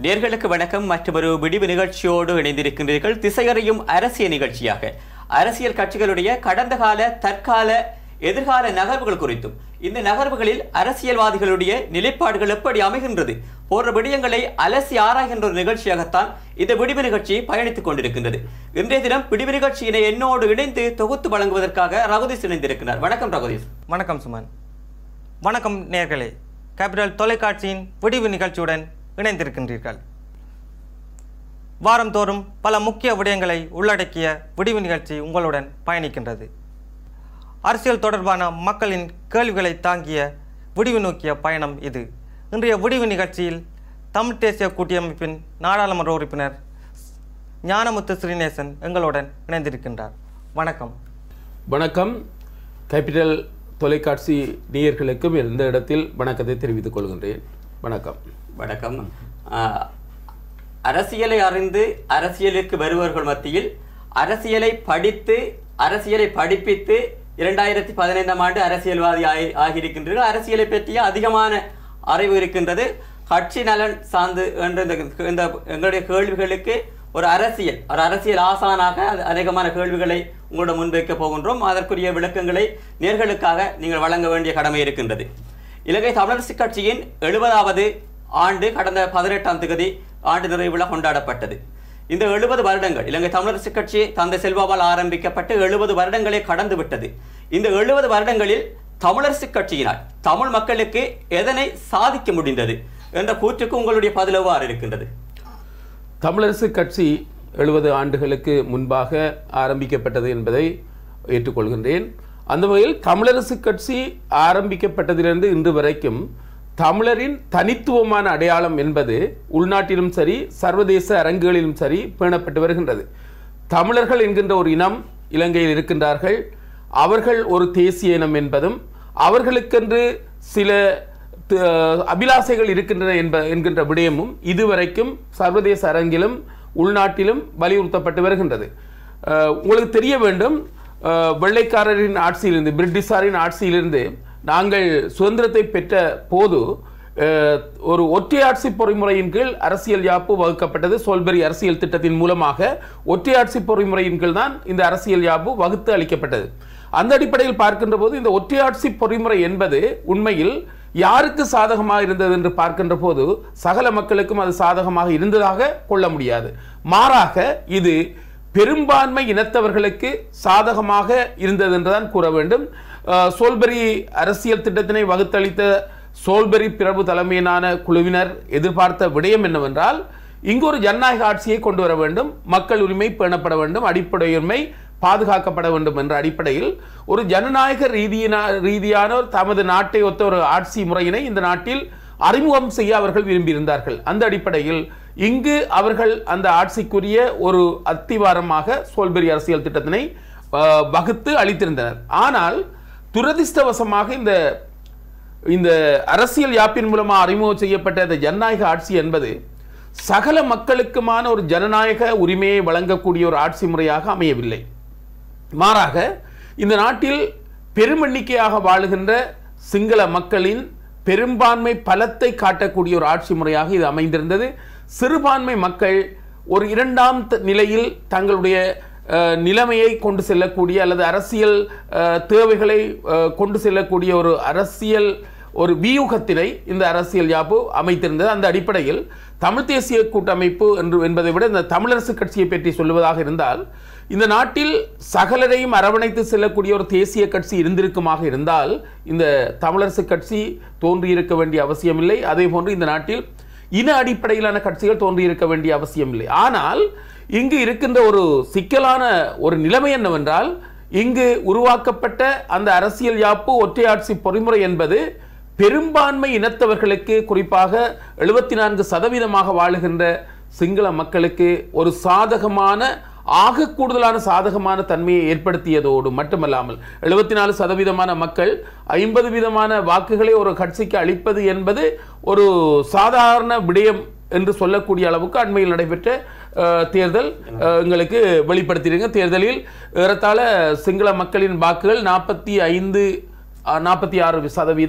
நேர்களுக்கு வணக்கம். மற்றொரு விடிவு நிகழ்ச்சியோடு இணைந்திருக்கின்றீர்கள். திசையறியும் அரசியல் நிகழ்ச்சியாக அரசியல் கட்சிகளுடைய கடந்த கால, தற்கால, எதிர்கால நகர்வுகள் குறித்தும் இந்த நகர்வுகளில் அரசியல்வாதிகளுடைய நிலைப்பாடுகள் எப்படி அமைகின்றது போன்ற விடயங்களை அலசி ஆராய்கின்ற ஒரு நிகழ்ச்சியாகத்தான் இந்த விடிவு நிகழ்ச்சி பயணித்துக் கொண்டிருக்கின்றது. இன்றைய தினம் விடிவு நிகழ்ச்சியினை என்னோடு இணைந்து தொகுத்து வழங்குவதற்காக ரகுதீஷ் இணைந்திருக்கிறார். வணக்கம் ரகுதீஷ். வணக்கம் சுமன். வணக்கம் நேர்களே. கேபிட்டல் தொலைக்காட்சியின் விடிவு நிகழ்ச்சியுடன் இணைந்திருக்கின்றீர்கள். வாரந்தோறும் பல முக்கிய விடயங்களை உள்ளடக்கிய விடிவு நிகழ்ச்சி உங்களுடன் பயணிக்கின்றது. அரசியல் தொடர்பான மக்களின் கேள்விகளை தாங்கிய விடிவு நோக்கிய பயணம் இது. இன்றைய விடிவு நிகழ்ச்சியில் தமிழ் தேசிய கூட்டமைப்பின் நாடாளுமன்ற உறுப்பினர் ஞானமுத்து ஸ்ரீநேசன் எங்களுடன் இணைந்திருக்கின்றார். வணக்கம். வணக்கம். கேபிட்டல் தொலைக்காட்சி நேயர்களுக்கும் இந்த இடத்தில் வணக்கத்தை தெரிவித்துக் கொள்கின்றேன். வணக்கம். வணக்கம். அரசியலை அறிந்து அரசியலுக்கு வருபவர்கள் மத்தியில் அரசியலை படித்து அரசியலை படிப்பித்து 2015ஆம் ஆண்டு அரசியல்வாதி ஆகியிருக்கின்றீர்கள். அரசியலை பற்றிய அதிகமான அறிவு இருக்கின்றது. கட்சி நலன் சார்ந்து என்ற எங்களுடைய கேள்விகளுக்கு ஒரு அரசியல் ஆசானாக அதிகமான கேள்விகளை உங்களோட முன்வைக்க போகின்றோம். அதற்குரிய விளக்கங்களை நேர்களுக்காக நீங்கள் வழங்க வேண்டிய கடமை இருக்கின்றது. இலங்கை தமிழரசு கட்சியின் 70வது ஆண்டு கடந்த 18ஆம் தேதி ஆண்டு நிறைவு விழா கொண்டாடப்பட்டது. இந்த 70 வருடங்கள் இலங்கை தமிழரசு கட்சி தந்தை செல்வாவால் ஆரம்பிக்கப்பட்டு 70 வருடங்களே கடந்து விட்டது. இந்த 70 வருடங்களில் தமிழரசு கட்சியினால் தமிழ் மக்களுக்கு எதனை சாதிக்க முடிந்தது என்ற கூற்றுக்கு உங்களுடைய பதில் எவ்வாறு இருக்கின்றது? தமிழரசு கட்சி 70 ஆண்டுகளுக்கு முன்பாக ஆரம்பிக்கப்பட்டது என்பதை ஏற்றுக்கொள்கின்றேன். அந்த வகையில் தமிழரசு கட்சி ஆரம்பிக்கப்பட்டதிலிருந்து இன்று வரைக்கும் தமிழரின் தனித்துவமான அடையாளம் என்பது உள்நாட்டிலும் சரி சர்வதேச அரங்குகளிலும் சரி பேணப்பட்டு வருகின்றது. தமிழர்கள் என்கின்ற ஒரு இனம் இலங்கையில் இருக்கின்றார்கள். அவர்கள் ஒரு தேசிய இனம் என்பதும் அவர்களுக்கென்று சில அபிலாசைகள் இருக்கின்றன என்கின்ற விடயமும் இதுவரைக்கும் சர்வதேச அரங்கிலும் உள்நாட்டிலும் வலியுறுத்தப்பட்டு வருகின்றது. உங்களுக்கு தெரிய வேண்டும், வெள்ளைக்காரரின் ஆட்சியிலிருந்து, பிரிட்டிஷாரின் ஆட்சியிலிருந்து நாங்கள் சுதந்திரத்தை பெற்ற போது ஒரு ஒற்றையாட்சி பொறிமுறையின் கீழ் அரசியல் யாப்பு வகுக்கப்பட்டது. சோல்பெரி அரசியல் திட்டத்தின் மூலமாக ஒற்றையாட்சி பொறிமுறையின் கீழ் தான் இந்த அரசியல் யாப்பு வகுத்து அளிக்கப்பட்டது. அந்த அடிப்படையில் பார்க்கின்ற போது இந்த ஒற்றையாட்சி பொறிமுறை என்பது உண்மையில் யாருக்கு சாதகமாக இருந்தது என்று பார்க்கின்ற போது சகல மக்களுக்கும் அது சாதகமாக இருந்ததாக கொள்ள முடியாது. மாறாக இது பெரும்பான்மை இனத்தவர்களுக்கு சாதகமாக இருந்தது என்றுதான் கூற வேண்டும். சோல்பெரி அரசியல் திட்டத்தினை வகுத்தளித்த சோல்பெரி பிரபு தலைமையிலான குழுவினர் எதிர்பார்த்த விடயம் என்னவென்றால், இங்கு ஒரு ஜனநாயக ஆட்சியை கொண்டு வர வேண்டும், மக்கள் உரிமை பேணப்பட வேண்டும், அடிப்படை உரிமை பாதுகாக்கப்பட வேண்டும் என்ற அடிப்படையில் ஒரு ஜனநாயக ரீதியான தமது நாட்டை ஒத்த ஒரு ஆட்சி முறையினை இந்த நாட்டில் அறிமுகம் செய்ய அவர்கள் விரும்பியிருந்தார்கள். அந்த அடிப்படையில் இங்கு அவர்கள் அந்த ஆட்சிக்குரிய ஒரு அத்திவாரமாக சோல்பெரி அரசியல் திட்டத்தினை வகுத்து அளித்திருந்தனர். ஆனால் துரதிர்ஷ்டவசமாக இந்த அரசியல் யாப்பின் மூலமாக அறிமுகம் செய்யப்பட்ட இந்த ஜனநாயக ஆட்சி என்பது சகல மக்களுக்குமான ஒரு ஜனநாயக உரிமையை வழங்கக்கூடிய ஒரு ஆட்சி முறையாக அமையவில்லை. மாறாக இந்த நாட்டில் பெருமெண்ணிக்கையாக வாழுகின்ற சிங்கள மக்களின் பெரும்பான்மை பலத்தை காட்டக்கூடிய ஒரு ஆட்சி முறையாக இது அமைந்திருந்தது. சிறுபான்மை மக்கள் ஒரு இரண்டாம் நிலையில் தங்களுடைய நிலைமையை கொண்டு செல்லக்கூடிய அல்லது அரசியல் தேவைகளை கொண்டு செல்லக்கூடிய ஒரு வியூகத்தினை இந்த அரசியல் யாப்பு அமைத்திருந்தது. அந்த அடிப்படையில் தமிழ் தேசிய கூட்டமைப்பு என்பதை விட இந்த தமிழரசு கட்சியை பற்றி சொல்லுவதாக இருந்தால், இந்த நாட்டில் சகலரையும் அரவணைத்து செல்லக்கூடிய ஒரு தேசிய கட்சி இருந்திருக்குமாக இருந்தால் இந்த தமிழரசு கட்சி தோன்றியிருக்க வேண்டிய அவசியமில்லை. அதே போன்று இந்த நாட்டில் இன அடிப்படையிலான கட்சிகள் தோன்றியிருக்க வேண்டிய அவசியமில்லை. ஆனால் இங்கு இருக்கின்ற ஒரு சிக்கலான ஒரு நிலைமை என்னவென்றால், இங்கு உருவாக்கப்பட்ட அந்த அரசியல் யாப்பு ஒற்றையாட்சி பொறிமுறை என்பது பெரும்பான்மை இனத்தவர்களுக்கு, குறிப்பாக 74% வாழுகின்ற சிங்கள மக்களுக்கு ஒரு சாதகமான ஆக கூடுதலான சாதகமான தன்மையை ஏற்படுத்தியதோடு மட்டுமல்லாமல் 74% மக்கள் 50% வாக்குகளை ஒரு கட்சிக்கு அளிப்பது என்பது ஒரு சாதாரண விடயம் என்று சொல்லக்கூடிய அளவுக்கு அண்மையில் நடைபெற்ற தேர்தல் எங்களுக்கு வெளிப்படுத்தியிருங்க. தேர்தலில் ஏறத்தாழ சிங்கள மக்களின் வாக்குகள் 46%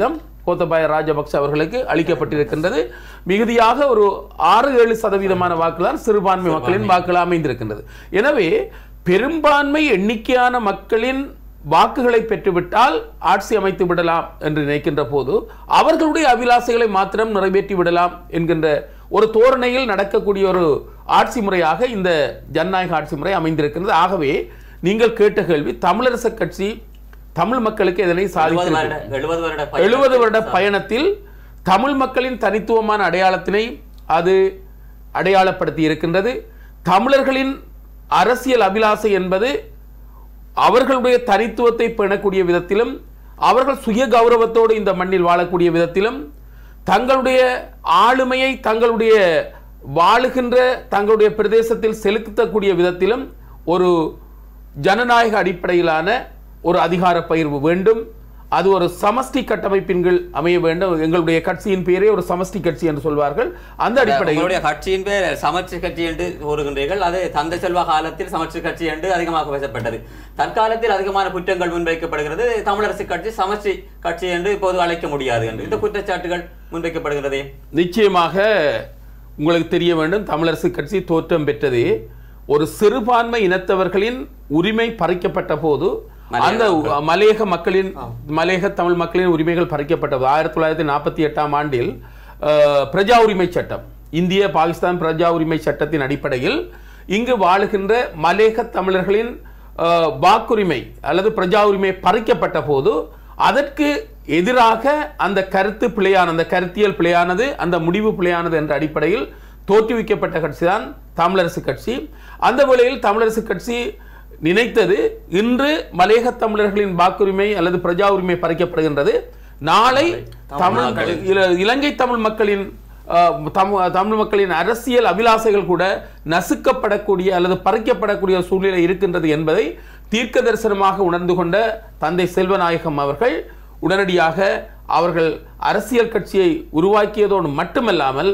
கோத்தபாய ராஜபக்ச அவர்களுக்கு அளிக்கப்பட்டிருக்கின்றது. மிகுதியாக ஒரு 6-7% வாக்குகள் தான் சிறுபான்மை மக்களின் வாக்குகள் அமைந்திருக்கின்றது. எனவே பெரும்பான்மை எண்ணிக்கையான மக்களின் வாக்குகளை பெற்றுவிட்டால் ஆட்சி அமைத்து விடலாம் என்று நினைக்கின்ற போது அவர்களுடைய அபிலாசைகளை மாத்திரம் நிறைவேற்றி விடலாம் என்கின்ற ஒரு தோரணையில் நடக்கக்கூடிய ஒரு ஆட்சி முறையாக இந்த ஜனநாயக ஆட்சி முறை அமைந்திருக்கிறது. ஆகவே நீங்கள் கேட்ட கேள்வி, தமிழரசு கட்சி தமிழ் மக்களுக்கு இதனை சாதிக்கிறது. 70 வருட பயணத்தில் தமிழ் மக்களின் தனித்துவமான அடையாளத்தினை அது அடையாளப்படுத்தி இருக்கின்றது. தமிழர்களின் அரசியல் அபிலாசை என்பது அவர்களுடைய தனித்துவத்தை பேணக்கூடிய விதத்திலும், அவர்கள் சுய கௌரவத்தோடு இந்த மண்ணில் வாழக்கூடிய விதத்திலும், தங்களுடைய ஆளுமையை தங்களுடைய வாழுகின்ற தங்களுடைய பிரதேசத்தில் செலுத்தக்கூடிய விதத்திலும் ஒரு ஜனநாயக அடிப்படையிலான ஒரு அதிகார பகிர்வு வேண்டும். அது ஒரு சமஷ்டி கட்டமைப்பின் கீழ் அமைய வேண்டும். எங்களுடைய கட்சியின் பேரே ஒரு சமஷ்டி கட்சி என்று சொல்வார்கள். அந்த அடிப்படையில் கட்சியின் பேர் சமஷ்டி கட்சி என்று கூறுகின்றீர்கள். அது தந்தை செல்வா காலத்தில் சமஷ்டி கட்சி என்று அதிகமாக பேசப்பட்டது. தற்காலத்தில் அதிகமான குற்றங்கள் முன்வைக்கப்படுகிறது. தமிழரசு கட்சி சமஷ்டி கட்சி என்று இப்போது அழைக்க முடியாது என்று இந்த குற்றச்சாட்டுகள் முன்வைக்கப்படுகிறதே. நிச்சயமாக உங்களுக்கு தெரிய வேண்டும், தமிழரசு கட்சி தோற்றம் பெற்றது ஒரு சிறுபான்மை இனத்தவர்களின் உரிமை பறிக்கப்பட்ட போது, அந்த மலையக மக்களின் மலையக தமிழ் மக்களின் உரிமைகள் பறிக்கப்பட்டது 1948ஆம் ஆண்டில் பிரஜா உரிமை சட்டம், இந்திய பாகிஸ்தான் பிரஜா உரிமை சட்டத்தின் அடிப்படையில் இங்கு வாழுகின்ற மலையக தமிழர்களின் வாக்குரிமை அல்லது பிரஜா உரிமை பறிக்கப்பட்ட போது அதற்கு எதிராக அந்த கருத்து பிழையான, அந்த கருத்தியல் பிழையானது, அந்த முடிவு பிழையானது என்ற அடிப்படையில் தோற்றுவிக்கப்பட்ட கட்சி தான் தமிழரசு கட்சி. அந்த வேளையில் தமிழரசு கட்சி நினைத்தது, இன்று மலையக தமிழர்களின் வாக்குரிமை அல்லது பிரஜா உரிமை பறிக்கப்படுகின்றது, நாளை இலங்கை தமிழ் மக்களின் தமிழ் மக்களின் அரசியல் அபிலாசைகள் கூட நசுக்கப்படக்கூடிய அல்லது பறிக்கப்படக்கூடிய சூழ்நிலை இருக்கின்றது என்பதை தீர்க்க தரிசனமாக உணர்ந்து கொண்ட தந்தை செல்வநாயகம் அவர்கள் உடனடியாக அவர்கள் அரசியல் கட்சியை உருவாக்கியதோடு மட்டுமல்லாமல்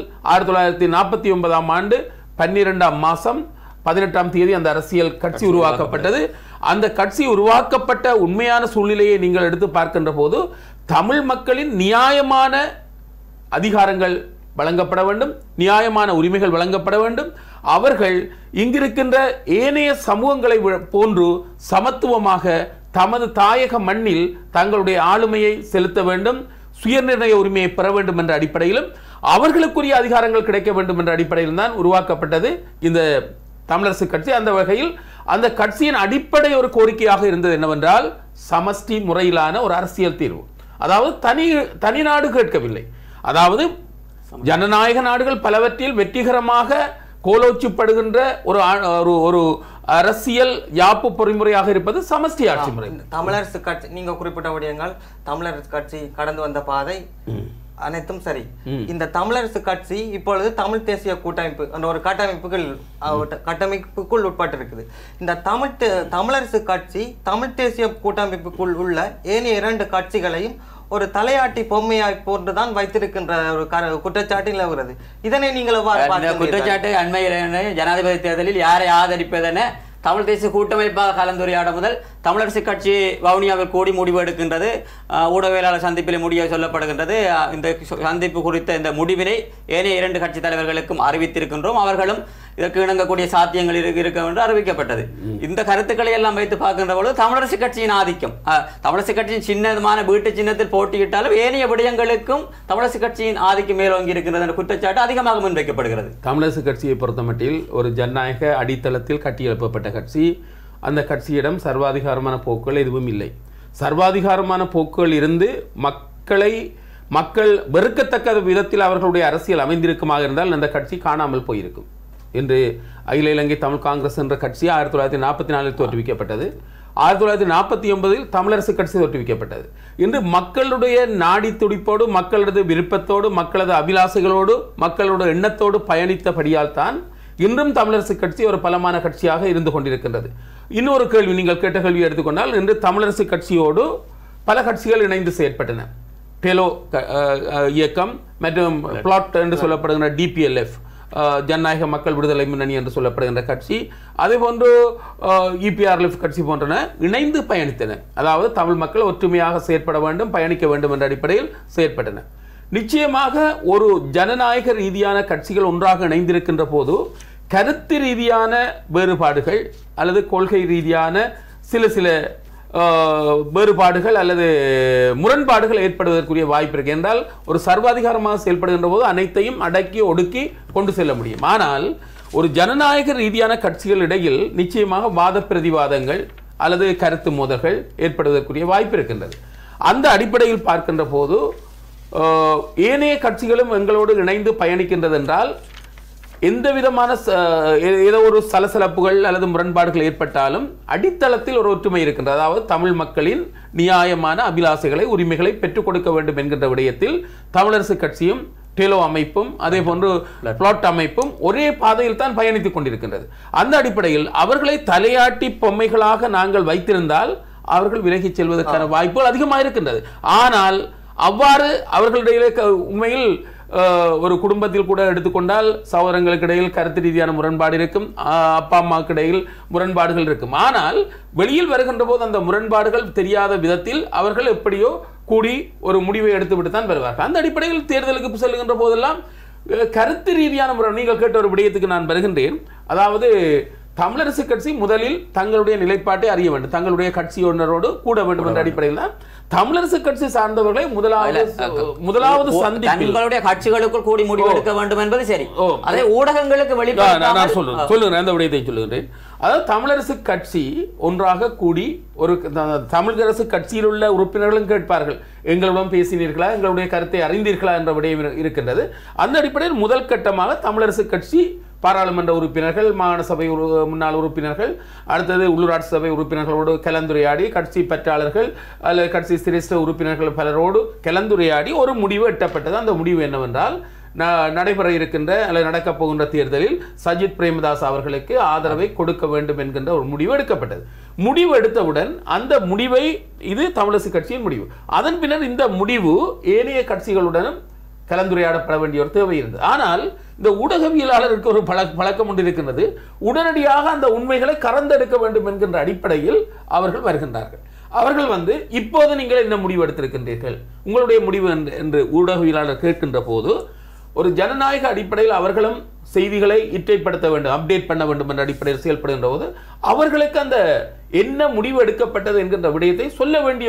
1949ஆம் ஆண்டு 12ஆம் மாதம் 18ஆம் தேதி அந்த அரசியல் கட்சி உருவாக்கப்பட்டது. அந்த கட்சி உருவாக்கப்பட்ட உண்மையான சூழ்நிலையை நீங்கள் எடுத்து பார்க்கின்ற போது தமிழ் மக்களின் நியாயமான அதிகாரங்கள் வழங்கப்பட வேண்டும், நியாயமான உரிமைகள் வழங்கப்பட வேண்டும். அவர்கள் இங்கிருக்கின்ற ஏனைய சமூகங்களை போன்று சமத்துவமாக தமது தாயக மண்ணில் தங்களுடைய ஆளுமையை செலுத்த வேண்டும், சுயநிர்ணய உரிமையை பெற வேண்டும் என்ற அடிப்படையிலும் அவர்களுக்குரிய அதிகாரங்கள் கிடைக்க வேண்டும் என்ற அடிப்படையில் தான் உருவாக்கப்பட்டது இந்த தமிழரசு கட்சி. அந்த வகையில் அந்த கட்சியின் அடிப்படை ஒரு கோரிக்கையாக இருந்தது என்னவென்றால் சமஷ்டி முறையிலான ஒரு அரசியல் தீர்வு. அதாவது தனி நாடு கேட்கவில்லை, அதாவது ஜனநாயக நாடுகள் பலவற்றில் வெற்றிகரமாக கோலோச்சிப்படுகின்ற ஒரு அரசியல் யாப்பு பொறிமுறையாக இருப்பது சமஷ்டி ஆட்சி முறை. தமிழரசு கட்சி நீங்க குறிப்பிட்ட விடயங்கள், தமிழரசு கட்சி கடந்து வந்த பாதை அனைத்தும் சரி. இந்த தமிழரசு கட்சி இப்பொழுது தமிழ் தேசிய கூட்டமைப்பு என்ற ஒரு கட்டமைப்புக்குள் உட்பட்டு இருக்குது. இந்த தமிழரசு கட்சி தமிழ் தேசிய கூட்டமைப்புக்குள் உள்ள ஏனைய 2 கட்சிகளையும் ஒரு தலையாட்டி பொம்மையாய் போன்றுதான் வைத்திருக்கின்ற ஒரு குற்றச்சாட்டு நிலவுகிறது. இதனை நீங்கள் குற்றச்சாட்டு அண்மையில் ஜனாதிபதி தேர்தலில் யாரை ஆதரிப்பதென தமிழ் தேசிய கூட்டமைப்பாக கலந்துரையாட முதல் தமிழரசு கட்சி வவுனியாவில் கூடி முடிவு எடுக்கின்றது. ஊடகவியலாளர் சந்திப்பில் முடிய சொல்லப்படுகின்றது. இந்த சந்திப்பு குறித்த இந்த முடிவினை ஏனைய 2 கட்சி தலைவர்களுக்கும் அறிவித்திருக்கின்றோம். அவர்களும் இதற்கு இணங்கக்கூடிய சாத்தியங்கள் இருக்க என்று அறிவிக்கப்பட்டது. இந்த கருத்துக்களை எல்லாம் வைத்து பார்க்கின்ற பொழுது தமிழரசு கட்சியின் ஆதிக்கம், தமிழரசு கட்சியின் சின்னமான வீட்டு சின்னத்தில் போட்டியிட்டாலும் ஏனைய விடயங்களுக்கும் தமிழரசு கட்சியின் ஆதிக்கம் மேலோங்கி இருக்கின்றது என்ற குற்றச்சாட்டு அதிகமாக முன்வைக்கப்படுகிறது. தமிழரசு கட்சியை பொறுத்தமட்டில் ஒரு ஜனநாயக அடித்தளத்தில் கட்டியெழுப்பப்பட்ட கட்சி. அந்த கட்சியிடம் சர்வாதிகாரமான போக்குகள் எதுவும் இல்லை. சர்வாதிகாரமான போக்குகள் இருந்து மக்கள் வெறுக்கத்தக்க விதத்தில் அவர்களுடைய அரசியல் அமைந்திருக்குமாக இருந்தால் அந்த கட்சி காணாமல் போயிருக்கும். இன்று அகில இலங்கை தமிழ் காங்கிரஸ் என்ற கட்சி 1944 தோற்றுவிக்கப்பட்டது. 1949 தமிழரசு கட்சி தோற்றுவிக்கப்பட்டது. இன்று மக்களுடைய நாடி துடிப்போடு, மக்களது விருப்பத்தோடு, மக்களது அபிலாசைகளோடு, மக்களோட எண்ணத்தோடு பயணித்தபடியால் தான் இன்றும் தமிழரசு கட்சி ஒரு பலமான கட்சியாக இருந்து கொண்டிருக்கின்றது. இன்னொரு கேள்வி, நீங்கள் கேட்ட கேள்வியை எடுத்துக்கொண்டால், இன்று தமிழரசு கட்சியோடு பல கட்சிகள் இணைந்து செயற்பட்டன. டெலோ இயக்கம் மற்றும் பிளாட் என்று சொல்லப்படுகிற DPLF, ஜனநாயக மக்கள் விடுதலை முன்னணி என்று சொல்லப்படுகின்ற கட்சி, அதே போன்று EPRLF கட்சி போன்றன இணைந்து பயணித்தன. அதாவது தமிழ் மக்கள் ஒற்றுமையாக செயற்பட வேண்டும், பயணிக்க வேண்டும் என்ற அடிப்படையில் செயற்பட்டன. நிச்சயமாக ஒரு ஜனநாயக ரீதியான கட்சிகள் ஒன்றாக இணைந்திருக்கின்ற போது கருத்து ரீதியான வேறுபாடுகள் அல்லது கொள்கை ரீதியான சில வேறுபாடுகள் அல்லது முரண்பாடுகள் ஏற்படுவதற்குரிய வாய்ப்பு இருக்கு. என்றால் ஒரு சர்வாதிகாரமாக செயல்படுகின்ற போது அனைத்தையும் அடக்கி ஒடுக்கி கொண்டு செல்ல முடியும். ஆனால் ஒரு ஜனநாயக ரீதியான கட்சிகள் இடையில் நிச்சயமாக வாத பிரதிவாதங்கள் அல்லது கருத்து மோதல்கள் ஏற்படுவதற்குரிய வாய்ப்பு இருக்கின்றது. அந்த அடிப்படையில் பார்க்கின்ற போது ஏனைய கட்சிகளும் எங்களோடு இணைந்து பயணிக்கின்றது என்றால் எந்த விதமான ஏதோ ஒரு சலசலப்புகள் அல்லது முரண்பாடுகள் ஏற்பட்டாலும் அடித்தளத்தில் ஒரு ஒற்றுமை இருக்கின்றது. அதாவது தமிழ் மக்களின் நியாயமான அபிலாசைகளை உரிமைகளை பெற்றுக் கொடுக்க வேண்டும் என்கின்ற விடயத்தில் தமிழரசு கட்சியும் டெலோ அமைப்பும் அதே போன்று பிளாட் அமைப்பும் ஒரே பாதையில் தான் பயணித்துக் கொண்டிருக்கின்றது. அந்த அடிப்படையில் அவர்களை தலையாட்டி பொம்மைகளாக நாங்கள் வைத்திருந்தால் அவர்கள் விலகிச் செல்வதற்கான வாய்ப்புகள் அதிகமாக இருக்கின்றது. ஆனால் அவ்வாறு அவர்களுடைய உண்மையில் ஒரு குடும்பத்தில் கூட எடுத்துக்கொண்டால் சகோதரங்களுக்கு இடையில் கருத்து ரீதியான முரண்பாடு இருக்கும், அப்பா அம்மாவுக்கு இடையில் முரண்பாடுகள் இருக்கும். ஆனால் வெளியில் வருகின்ற போது அந்த முரண்பாடுகள் தெரியாத விதத்தில் அவர்கள் எப்படியோ கூடி ஒரு முடிவை எடுத்துவிட்டு தான் வருவார்கள். அந்த அடிப்படையில் தேர்தலுக்கு செல்கின்ற போதெல்லாம் கருத்து ரீதியான முறை நீங்கள் கேட்ட ஒரு விடயத்துக்கு நான் வருகின்றேன். அதாவது தமிழரசு கட்சி முதலில் தங்களுடைய நிலைப்பாட்டை அறிய வேண்டும், தங்களுடைய கட்சியினரோடு கூட வேண்டும் என்ற அடிப்படையில் தான் தமிழரசு கட்சி சார்ந்தவர்களை முதலாவது தங்களுடைய கட்சிகளுக்குள் கூடி முடிவெடுக்க வேண்டும் என்பது சரி. அதே ஊடகங்களுக்கு நான் சொல்லுகிறேன், அந்த விடயத்தை சொல்லுகிறேன். அதாவது தமிழரசு கட்சி ஒன்றாக கூடி ஒரு தமிழரசு கட்சியில் உள்ள உறுப்பினர்களும் கேட்பார்கள், எங்களுடன் பேசினீர்களா, எங்களுடைய கருத்தை அறிந்தீர்களா என்ற விடயம் இருக்கின்றது. அந்த அடிப்படையில் முதல் கட்டமாக தமிழரசு கட்சி பாராளுமன்ற உறுப்பினர்கள், மாகாண சபை முன்னாள் உறுப்பினர்கள், அடுத்தது உள்ளூராட்சி சபை உறுப்பினர்களோடு கலந்துரையாடி கட்சி பற்றாளர்கள் அல்லது கட்சி சிரேஷ்ட உறுப்பினர்கள் பலரோடு கலந்துரையாடி ஒரு முடிவு எட்டப்பட்டது. அந்த முடிவு என்னவென்றால் நடைபெற இருக்கின்ற அல்லது நடக்கப் போகின்ற தேர்தலில் சஜித் பிரேமதாஸ் அவர்களுக்கு ஆதரவை கொடுக்க வேண்டும் என்கின்ற ஒரு முடிவு எடுக்கப்பட்டது. முடிவு எடுத்தவுடன் அந்த முடிவை இது தமிழரசு கட்சியின் முடிவு. அதன் பின்னர் இந்த முடிவு ஏனைய கட்சிகளுடனும் கலந்துரையாடப்பட வேண்டிய ஒரு தேவை இருந்தது. ஆனால் இந்த ஊடகவியலாளருக்கு ஒரு பழக்கம் ஒன்று இருக்கின்றது, உடனடியாக அந்த உண்மைகளை கறந்தெடுக்க வேண்டும் என்கின்ற அடிப்படையில் அவர்கள் வருகின்றார்கள். அவர்கள் இப்போது நீங்கள் என்ன முடிவு எடுத்திருக்கின்றீர்கள், உங்களுடைய முடிவு என்று ஊடகவியலாளர் கேட்கின்ற போது ஒரு ஜனநாயக அடிப்படையில் அவர்களும் செய்திகளை இற்றைப்படுத்த வேண்டும், அப்டேட் பண்ண வேண்டும் என்ற அடிப்படையில் செயல்படுகின்ற போது அவர்களுக்கு அந்த என்ன முடிவு எடுக்கப்பட்டது என்கின்ற விடயத்தை சொல்ல வேண்டிய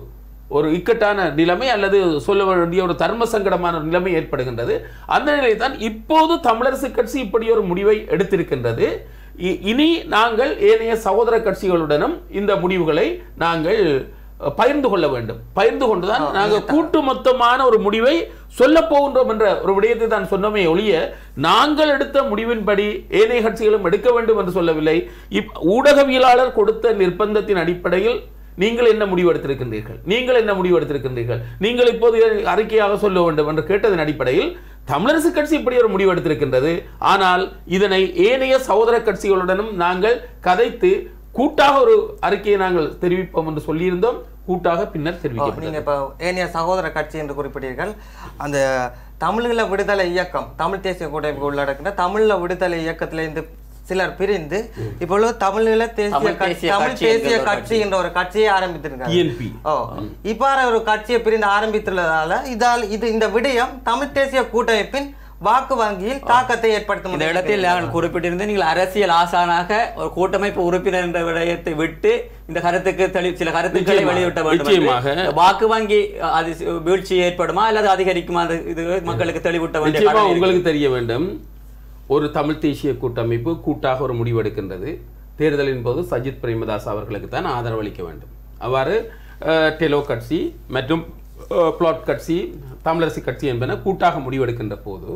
ஒரு இக்கட்டான நிலைமை அல்லது சொல்ல வேண்டிய ஒரு தர்ம சங்கடமான நிலைமை ஏற்படுகின்றது. அந்த நிலையை தான் இப்போது தமிழரசு கட்சி இப்படி ஒரு முடிவை எடுத்திருக்கின்றது. இனி நாங்கள் ஏனைய சகோதர கட்சிகளுடனும் இந்த முடிவுகளை நாங்கள் பகிர்ந்து கொள்ள வேண்டும், பகிர்ந்து கொண்டுதான் நாங்கள் கூட்டு மொத்தமான ஒரு முடிவை சொல்ல போகின்றோம் என்ற ஒரு விடயத்தை தான் சொன்னோமே ஒழிய நாங்கள் எடுத்த முடிவின்படி ஏனைய கட்சிகளும் எடுக்க வேண்டும் என்று சொல்லவில்லை. ஊடகவியலாளர் கொடுத்த நிர்பந்தத்தின் அடிப்படையில் நீங்கள் என்ன முடிவு எடுத்திருக்கின்றீர்கள், நீங்கள் என்ன முடிவு எடுத்திருக்கின்றீர்கள், நீங்கள் இப்போது அறிக்கையாக சொல்ல வேண்டும் என்று கேட்டதன் அடிப்படையில் தமிழரசு கட்சி இப்படி ஒரு முடிவு எடுத்திருக்கின்றது. ஆனால் இதனை ஏனைய சகோதர கட்சிகளுடனும் நாங்கள் கதைத்து கூட்டாக ஒரு அறிக்கையை நாங்கள் தெரிவிப்போம் என்று சொல்லியிருந்தோம். கூட்டாக பின்னர் தெரிவிக்கப்பட்டது. நீங்க இப்போ ஏனைய சகோதர கட்சி என்று குறிப்பிட்டீர்கள். அந்த தமிழீழ விடுதலை இயக்கம், தமிழ் தேசிய கூட்டமைப்பு உள்ளடக்கின்ற தமிழீழ விடுதலை இயக்கத்திலிருந்து சிலர் பிரிந்து இப்பொழுது தமிழீழ தேசிய கட்சி என்ற ஒரு கட்சியை ஆரம்பித்திருக்காங்க. இவ்வாறு ஒரு கட்சியை பிரிந்து ஆரம்பித்துள்ளதால இந்த விடயம் தமிழ் தேசிய கூட்டமைப்பின் வாக்கு வங்கியில் தாக்கத்தை ஏற்படுத்தும். இந்த இடத்தில் நான் குறிப்பிட்டிருந்தேன், நீங்கள் அரசியல் ஆசானாக ஒரு கூட்டமைப்பு உறுப்பினர் என்ற விடயத்தை விட்டு இந்த கருத்துக்கு சில கருத்துக்களை வெளியிட்ட வேண்டும். வாக்கு வங்கி அது வீழ்ச்சி ஏற்படுமா அல்லது அதிகரிக்குமா, இது மக்களுக்கு தெளிவூட்ட வேண்டும். உங்களுக்கு தெரிய வேண்டும், ஒரு தமிழ் தேசிய கூட்டமைப்பு கூட்டாக ஒரு முடிவு எடுக்கின்றது. தேர்தலின் போது சஜித் பிரேமதாஸ் அவர்களுக்கு தான் ஆதரவு அளிக்க வேண்டும். அவ்வாறு டெலோ கட்சி மற்றும் பிளாட் கட்சி, தமிழரசு கட்சி என்பன கூட்டாக முடிவெடுக்கின்ற போது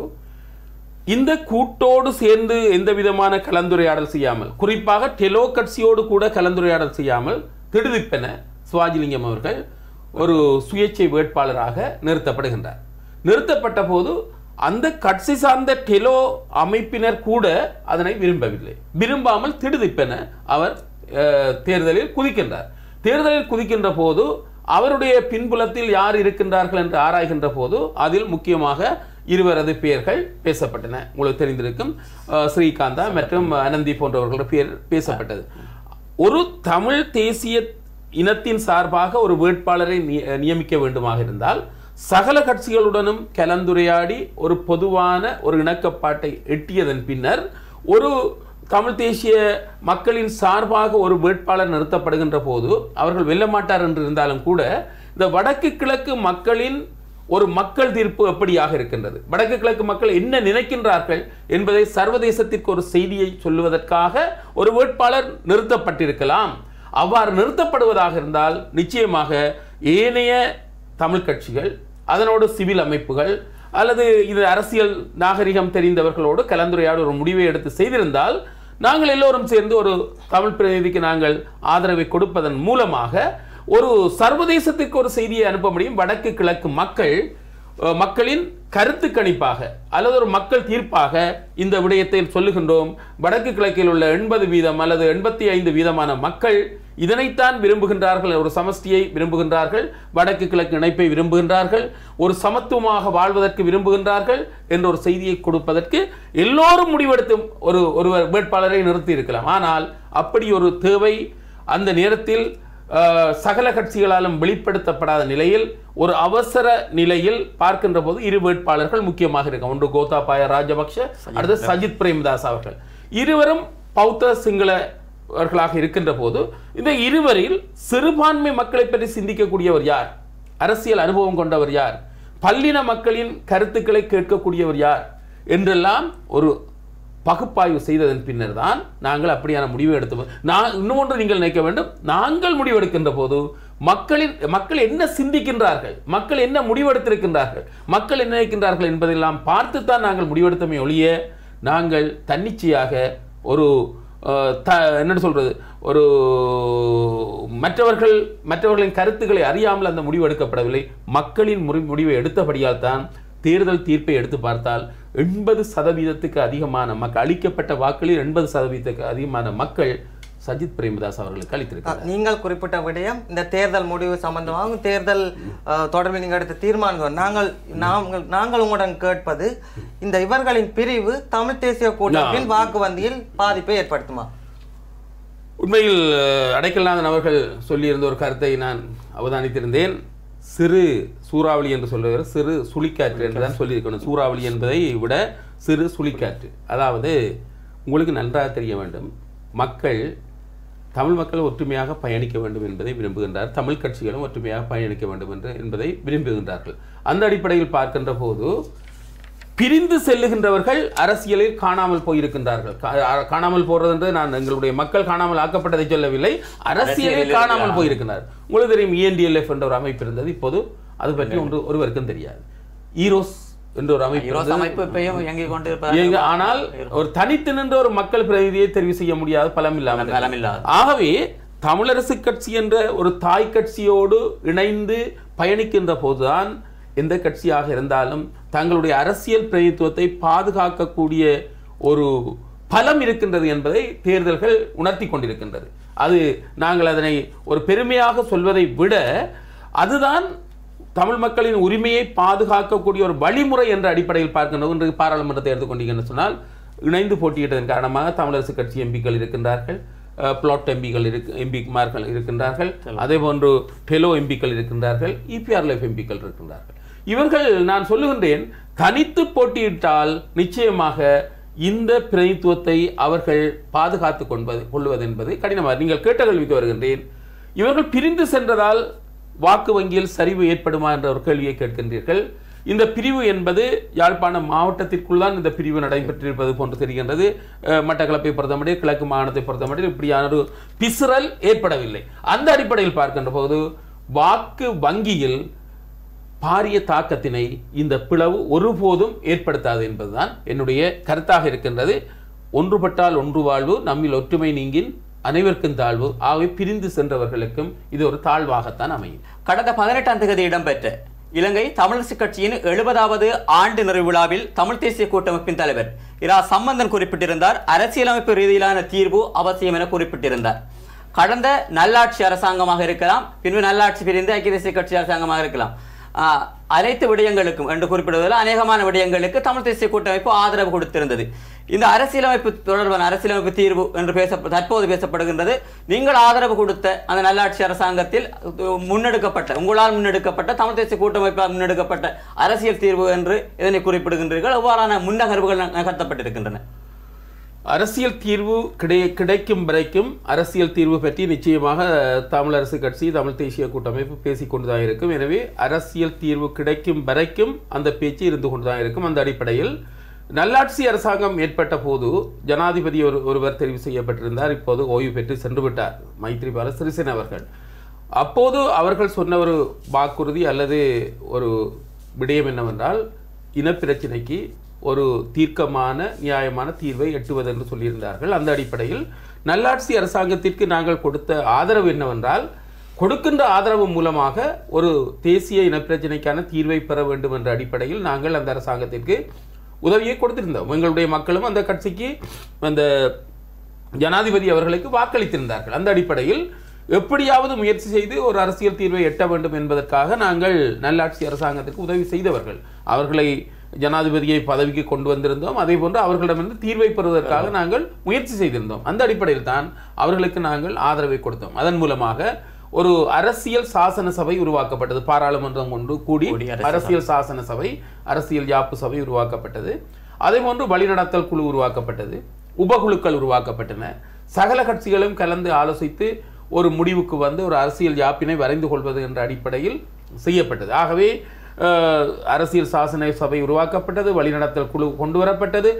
இந்த கூட்டோடு சேர்ந்து எந்த விதமான கலந்துரையாடல் செய்யாமல், குறிப்பாக டெலோ கட்சியோடு கூட கலந்துரையாடல் செய்யாமல் திடுதிப்பென சிவாஜிலிங்கம் அவர்கள் ஒரு சுயேட்சை வேட்பாளராக நிறுத்தப்படுகின்றார். நிறுத்தப்பட்ட போது அந்த கட்சி சார்ந்த டெலோ அமைப்பினர் கூட அதனை விரும்பவில்லை. விரும்பாமல் திடுதிப்பென அவர் தேர்தலில் குதிக்கின்றார். தேர்தலில் குதிக்கின்ற போது அவருடைய பின்புலத்தில் யார் இருக்கின்றார்கள் என்று ஆராய்கின்ற போது அதில் முக்கியமாக இருவரது பெயர்கள் பேசப்பட்டன. உங்களுக்கு தெரிந்திருக்கும் ஸ்ரீகாந்தா மற்றும் அனந்தி போன்றவர்களோட பெயர் பேசப்பட்டது. ஒரு தமிழ் தேசிய இனத்தின் சார்பாக ஒரு வேட்பாளரை நியமிக்க வேண்டுமாக இருந்தால் சகல கட்சிகளுடனும் கலந்துரையாடி ஒரு பொதுவான ஒரு இணக்கப்பாட்டை எட்டியதன் பின்னர் ஒரு தமிழ் தேசிய மக்களின் சார்பாக ஒரு வேட்பாளர் நிறுத்தப்படுகின்ற போது அவர்கள் வெல்ல மாட்டார் என்று இருந்தாலும் கூட இந்த வடக்கு கிழக்கு மக்களின் ஒரு மக்கள் தீர்ப்பு எப்படியாக இருக்கின்றது, வடக்கு கிழக்கு மக்கள் என்ன நினைக்கின்றார்கள் என்பதை சர்வதேசத்திற்கு ஒரு செய்தியை சொல்லுவதற்காக ஒரு வேட்பாளர் நிறுத்தப்பட்டிருக்கலாம். அவ்வாறு நிறுத்தப்படுவதாக இருந்தால் நிச்சயமாக ஏனைய தமிழ் கட்சிகள் அதனோடு சிவில் அமைப்புகள் அல்லது இது அரசியல் நாகரிகம் தெரிந்தவர்களோடு கலந்துரையாடு ஒரு முடிவை எடுத்து செய்திருந்தால் நாங்கள் எல்லோரும் சேர்ந்து ஒரு தமிழ் பிரதிநிதிக்கு நாங்கள் ஆதரவை கொடுப்பதன் மூலமாக ஒரு சர்வதேசத்திற்கு ஒரு செய்தியை அனுப்ப முடியும். வடக்கு கிழக்கு மக்களின் கருத்து கணிப்பாக அல்லது ஒரு மக்கள் தீர்ப்பாக இந்த விடயத்தை சொல்லுகின்றோம். வடக்கு கிழக்கில் உள்ள 80% அல்லது 85% மக்கள் இதனைத்தான் விரும்புகின்றார்கள். ஒரு சமஷ்டியை விரும்புகின்றார்கள், வடக்கு கிழக்கு இணைப்பை விரும்புகின்றார்கள், ஒரு சமத்துவமாக வாழ்வதற்கு விரும்புகின்றார்கள் என்ற ஒரு செய்தியை கொடுப்பதற்கு எல்லோரும் முடிவெடுத்து ஒரு வேட்பாளரை நிறுத்தி இருக்கலாம். ஆனால் அப்படி ஒரு தேவை அந்த நேரத்தில் சகல கட்சிகளாலும் வெளிப்படுத்தப்படாத நிலையில் ஒரு அவசர நிலையில் பார்க்கின்ற போது இரு வேட்பாளர்கள் முக்கியமாக இருக்கும். ஒன்று கோத்தாபாய ராஜபக்ஷ, அடுத்து சஜித் பிரேமதாஸ் அவர்கள். இருவரும் பௌத்த சிங்களவர்களாக இருக்கின்ற போது இந்த இருவரில் சிறுபான்மை மக்களை பற்றி சிந்திக்கக்கூடியவர் யார், அரசியல் அனுபவம் கொண்டவர் யார், பல்லின மக்களின் கருத்துக்களை கேட்கக்கூடியவர் யார் என்றெல்லாம் ஒரு பகுப்பாய்வு செய்ததன் பின்னர் தான் நாங்கள் அப்படியான முடிவை எடுத்தோம். இன்னும் ஒன்று நீங்கள் நினைக்க வேண்டும், நாங்கள் முடிவெடுக்கின்ற போது மக்கள் என்ன சிந்திக்கின்றார்கள், மக்கள் என்ன முடிவெடுத்திருக்கின்றார்கள், மக்கள் என்ன நினைக்கின்றார்கள் என்பதெல்லாம் பார்த்துத்தான் நாங்கள் முடிவெடுத்தமே ஒழிய நாங்கள் தன்னிச்சையாக ஒரு என்ன சொல்றது ஒரு மற்றவர்களின் கருத்துக்களை அறியாமல் அந்த முடிவு எடுக்கப்படவில்லை. மக்களின் முடிவை எடுத்தபடியால் தான் தேர்தல் தீர்ப்பை எடுத்து பார்த்தால் 80% அதிகமான மக்கள் அளிக்கப்பட்ட வாக்களில் 80% அதிகமான மக்கள் சஜித் பிரேமதாஸ் அவர்களுக்கு அளித்திருக்கிறார். நீங்கள் குறிப்பிட்ட விடயம் இந்த தேர்தல் முடிவு சம்பந்தமாக தேர்தல் தொடர்பில் நீங்கள் எடுத்த தீர்மானம் நாங்கள் உங்களுடன் கேட்பது இந்த இவர்களின் பிரிவு தமிழ் தேசிய கூட்டமைப்பின் வாக்கு வங்கியில் பாதிப்பை ஏற்படுத்துமா? உண்மையில் அடைக்கல்நாதன் அவர்கள் சொல்லியிருந்த ஒரு கருத்தை நான் அவதானித்திருந்தேன். சிறு சூறாவளி என்று சொல்லுகிற சிறு சுழிக்காற்று என்று தான் சொல்லியிருக்கணும். சூறாவளி என்பதை விட சிறு சுழிக்காற்று. அதாவது உங்களுக்கு நன்றாக தெரிய வேண்டும், தமிழ் மக்கள் ஒற்றுமையாக பயணிக்க வேண்டும் என்பதை விரும்புகின்றார், தமிழ் கட்சிகளும் ஒற்றுமையாக பயணிக்க வேண்டும் என்பதை விரும்புகின்றார்கள். அந்த அடிப்படையில் பார்க்கின்ற போது பிரிந்து செல்லுகின்றவர்கள் அரசியலில் காணாமல் போயிருக்கின்றார்கள். காணாமல் போறது என்று நான் எங்களுடைய மக்கள் காணாமல் ஆக்கப்பட்டதை சொல்லவில்லை, அரசியலில் காணாமல் போயிருக்கிறார். உங்களுக்கு தெரியும் ENDLF என்ற ஒரு அமைப்பு இருந்தது, இப்போது அது பற்றி ஒருவருக்கும் தெரியாது. ஈரோஸ் என்ற ஒரு அமைப்பு, ஆனால் ஒரு தனித்து நின்ற ஒரு மக்கள் பிரதிநிதியை தெரிவு செய்ய முடியாது, பலமில்லாமல். ஆகவே தமிழரசு கட்சி என்ற ஒரு தாய் கட்சியோடு இணைந்து பயணிக்கின்ற போதுதான் எந்த கட்சியாக இருந்தாலும் தங்களுடைய அரசியல் பிரதிநிதித்துவத்தை பாதுகாக்கக்கூடிய ஒரு பலம் இருக்கின்றது என்பதை தேர்தல்கள் உணர்த்தி கொண்டிருக்கின்றது. அது நாங்கள் அதனை ஒரு பெருமையாக சொல்வதை விட அதுதான் தமிழ் மக்களின் உரிமையை பாதுகாக்கக்கூடிய ஒரு வழிமுறை என்ற அடிப்படையில் பார்க்கின்றோம். இன்று பாராளுமன்றத்தை எடுத்துக்கொண்டீங்கன்னு சொன்னால் இணைந்து போட்டியிட்டதன் காரணமாக தமிழரசு கட்சி எம்பிக்கள் இருக்கின்றார்கள், பிளாட் எம்பிமார்கள் இருக்கின்றார்கள், அதே போன்று டெலோ எம்பிக்கள் இருக்கின்றார்கள், EPRLF எம்பிக்கள் இருக்கின்றார்கள். இவர்கள் நான் சொல்லுகின்றேன், தனித்து போட்டியிட்டால் நிச்சயமாக இந்த பிரதித்துவத்தை அவர்கள் பாதுகாத்துக் கொள்வது என்பது கடினமாக. நீங்கள் கேட்ட கேள்விக்கு வருகின்றேன், இவர்கள் பிரிந்து சென்றதால் வாக்கு வங்கியில் சரிவு ஏற்படுமா என்ற ஒரு கேள்வியை கேட்கின்றீர்கள். இந்த பிரிவு என்பது யாழ்ப்பாணம் மாவட்டத்திற்குள் தான் இந்த பிரிவு நடைபெற்றிருப்பது போன்று தெரிகின்றது. மட்டக்களப்பை பொறுத்தமட்டில், கிழக்கு மாகாணத்தை பொறுத்தமட்டில் இப்படியான ஒரு பிசுறல் ஏற்படவில்லை. அந்த அடிப்படையில் பார்க்கின்ற போது வாக்கு வங்கியில் பாரிய தாக்கத்தினை இந்த பிளவு ஒருபோதும் ஏற்படுத்தாது என்பதுதான் என்னுடைய கருத்தாக இருக்கின்றது. ஒன்றுபட்டால் ஒன்று வாழ்வு, நம்மில் ஒற்றுமை நீங்கின் அனைவருக்கும் தாழ்வு. ஆகவே பிரிந்து சென்றவர்களுக்கும் இது ஒரு தாழ்வாகத்தான் அமையும். கடந்த 18ஆம் தேதி இடம்பெற்ற இலங்கை தமிழரசு கட்சியின் 70வது ஆண்டு நிறைவு விழாவில் தமிழ் தேசிய கூட்டமைப்பின் தலைவர் இரா சம்பந்தன் குறிப்பிட்டிருந்தார், அரசியலமைப்பு ரீதியிலான தீர்வு அவசியம் என குறிப்பிட்டிருந்தார். கடந்த நல்லாட்சி அரசாங்கமாக இருக்கலாம், பின்பு நல்லாட்சி பிரிந்து ஐக்கிய தேசிய கட்சி அரசாங்கமாக இருக்கலாம், அனைத்து விடயங்களுக்கும் என்று குறிப்பிடுவதில் அநேகமான விடயங்களுக்கு தமிழ் தேசிய கூட்டமைப்பு ஆதரவு கொடுத்திருந்தது. இந்த அரசியலமைப்பு தொடர்பான அரசியலமைப்பு தீர்வு என்று தற்போது பேசப்படுகின்றது. நீங்கள் ஆதரவு கொடுத்த அந்த நல்லாட்சி அரசாங்கத்தில் உங்களால் முன்னெடுக்கப்பட்ட தமிழ் தேசிய கூட்டமைப்பால் முன்னெடுக்கப்பட்ட அரசியல் தீர்வு என்று இதனை குறிப்பிடுகின்றீர்கள். எவ்வாறான முன்னகர்வுகள் நகர்த்தப்பட்டிருக்கின்றன? அரசியல் தீர்வு கிடைக்கும் வரைக்கும் அரசியல் தீர்வு பற்றி நிச்சயமாக தமிழரசு கட்சி தமிழ் தேசிய கூட்டமைப்பு பேசிக்கொண்டுதான் இருக்கும். எனவே அரசியல் தீர்வு கிடைக்கும் வரைக்கும் அந்த பேச்சு இருந்து கொண்டுதான் இருக்கும். அந்த அடிப்படையில் நல்லாட்சி அரசாங்கம் ஏற்பட்ட போது ஜனாதிபதி ஒருவர் தெரிவு செய்யப்பட்டிருந்தார். இப்போது ஓய்வு பெற்று சென்று விட்டார், மைத்ரிபால சிறிசேன அவர்கள். அப்போது அவர்கள் சொன்ன ஒரு வாக்குறுதி அல்லது ஒரு விடயம் என்னவென்றால், இனப்பிரச்சினைக்கு ஒரு தீர்க்கமான நியாயமான தீர்வை எட்டுவது என்று சொல்லியிருந்தார்கள். அந்த அடிப்படையில் நல்லாட்சி அரசாங்கத்திற்கு நாங்கள் கொடுத்த ஆதரவு என்னவென்றால், கொடுக்கின்ற ஆதரவு மூலமாக ஒரு தேசிய இனப்பிரச்சினைக்கான தீர்வை பெற வேண்டும் என்ற அடிப்படையில் நாங்கள் அந்த அரசாங்கத்திற்கு உதவியை கொடுத்திருந்தோம். எங்களுடைய மக்களும் அந்த கட்சிக்கு அந்த ஜனாதிபதி அவர்களுக்கு வாக்களித்திருந்தார்கள். அந்த அடிப்படையில் எப்படியாவது முயற்சி செய்து ஒரு அரசியல் தீர்வை எட்ட வேண்டும் என்பதற்காக நாங்கள் நல்லாட்சி அரசாங்கத்திற்கு உதவி செய்தவர்கள். அவர்களை ஜனாதிபதியை பதவிக்கு கொண்டு வந்திருந்தோம். அதே போன்று அவர்களிடமிருந்து தீர்வை பெறுவதற்காக நாங்கள் முயற்சி செய்திருந்தோம். அந்த அடிப்படையில் தான் அவர்களுக்கு நாங்கள் ஆதரவை கொடுத்தோம். அதன் மூலமாக ஒரு அரசியல் சாசன சபை உருவாக்கப்பட்டது. பாராளுமன்றம் ஒன்று கூடி அரசியல் சாசன சபை, அரசியல் யாப்பு சபை உருவாக்கப்பட்டது. அதே போன்று வழிநடத்தல் குழு உருவாக்கப்பட்டது. உபகுழுக்கள் உருவாக்கப்பட்டன. சகல கட்சிகளும் கலந்து ஆலோசித்து ஒரு முடிவுக்கு வந்து ஒரு அரசியல் யாப்பினை வரைந்து கொள்வது என்ற அடிப்படையில் செய்யப்பட்டது. ஆகவே அரசியல் சாசன சபை உருவாக்கப்பட்டது, வழிநடத்தல் குழு கொண்டு வரப்பட்டது.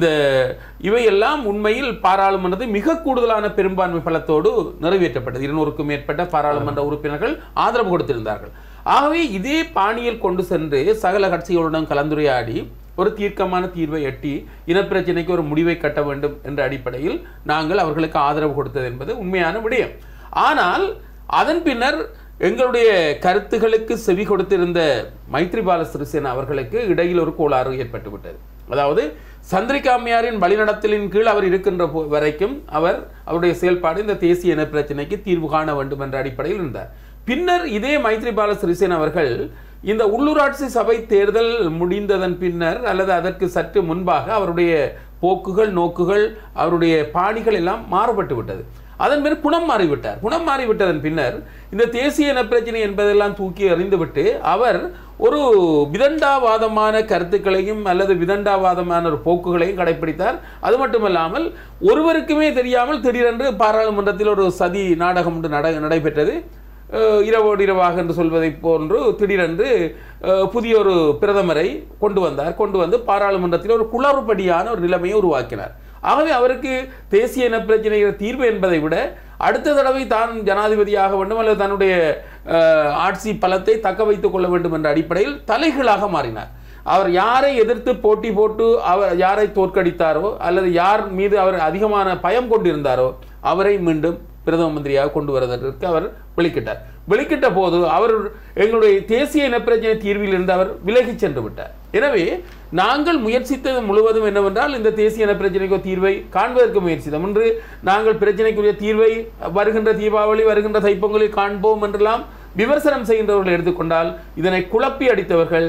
இவையெல்லாம் உண்மையில் பாராளுமன்றத்தில் மிக கூடுதலான பெரும்பான்மை பலத்தோடு நிறைவேற்றப்பட்டது. 200க்கும் மேற்பட்ட பாராளுமன்ற உறுப்பினர்கள் ஆதரவு கொடுத்திருந்தார்கள். ஆகவே இதே பாணியில் கொண்டு சென்று சகல கட்சிகளுடன் கலந்துரையாடி ஒரு தீர்க்கமான தீர்வை எட்டி இனப்பிரச்சனைக்கு ஒரு முடிவை கட்ட வேண்டும் என்ற அடிப்படையில் நாங்கள் அவர்களுக்கு ஆதரவு கொடுத்தது என்பது உண்மையான விடயம். ஆனால் அதன் பின்னர் எங்களுடைய கருத்துகளுக்கு செவி கொடுத்திருந்த மைத்ரிபால சிறிசேன அவர்களுக்கு இடையில் ஒரு கோளாறு ஏற்பட்டுவிட்டது. அதாவது சந்திரிகா அம்மையாரின் வழிநடத்தலின் கீழ் அவர் இருக்கின்ற வரைக்கும் அவருடைய செயல்பாடு இந்த தேசிய இன பிரச்சனைக்கு தீர்வு காண வேண்டும் என்ற அடிப்படையில் இருந்தார். பின்னர் இதே மைத்ரிபால சிறிசேன அவர்கள் இந்த உள்ளூராட்சி சபை தேர்தல் முடிந்ததன் பின்னர் அல்லது அதற்கு சற்று முன்பாக அவருடைய போக்குகள், நோக்குகள், அவருடைய பாணிகள் எல்லாம் மாறுபட்டு விட்டது. அதன் பிறகு குணம் மாறிவிட்டார். குணம் மாறிவிட்டதன் பின்னர் இந்த தேசிய இனப்பிரச்சனை என்பதெல்லாம் தூக்கி எறிந்துவிட்டு அவர் ஒரு விதண்டாவாதமான கருத்துக்களையும் அல்லது விதண்டாவாதமான ஒரு போக்குகளையும் கடைபிடித்தார். அது மட்டுமல்லாமல் ஒருவருக்குமே தெரியாமல் திடீரென்று பாராளுமன்றத்தில் ஒரு சதி நாடகம் ஒன்று நடைபெற்றது. இரவோடு இரவாக என்று சொல்வதை போன்று திடீரென்று புதிய ஒரு பிரதமரை கொண்டு வந்து பாராளுமன்றத்தில் ஒரு குளறுபடியான ஒரு நிலைமையை உருவாக்கினார். ஆகவே அவருக்கு தேசிய இனப்பிரச்சனைகிற தீர்வு என்பதை விட அடுத்த தடவை தான் ஜனாதிபதியாக வேண்டும் அல்லது தன்னுடைய ஆட்சி பலத்தை தக்க வைத்துக் கொள்ள வேண்டும் என்ற அடிப்படையில் தலைகீழாக மாறினார். அவர் யாரை எதிர்த்து போட்டி போட்டு அவர் யாரை தோற்கடித்தாரோ அல்லது யார் மீது அவர் அதிகமான பயம் கொண்டிருந்தாரோ அவரை மீண்டும் பிரதம மந்திரியாக கொண்டு வருவதற்கு அவர் வெளிக்கிட்ட போது அவர் எங்களுடைய தேசிய இனப்பிரச்சனை தீர்வில் இருந்து அவர் விலகி சென்று விட்டார். எனவே நாங்கள் முயற்சித்தது முழுவதும் என்னவென்றால் இந்த தேசிய இனப்பிரச்சனைக்கு தீர்வை காண்பதற்கு முயற்சித்தோம். இன்று நாங்கள் பிரச்சனைக்குரிய தீர்வை வருகின்ற தீபாவளி, வருகின்ற தைப்பொங்கலில் காண்போம் என்றெல்லாம் விமர்சனம் செய்கின்றவர்கள் எடுத்துக்கொண்டால் இதனை குழப்பி அடித்தவர்கள்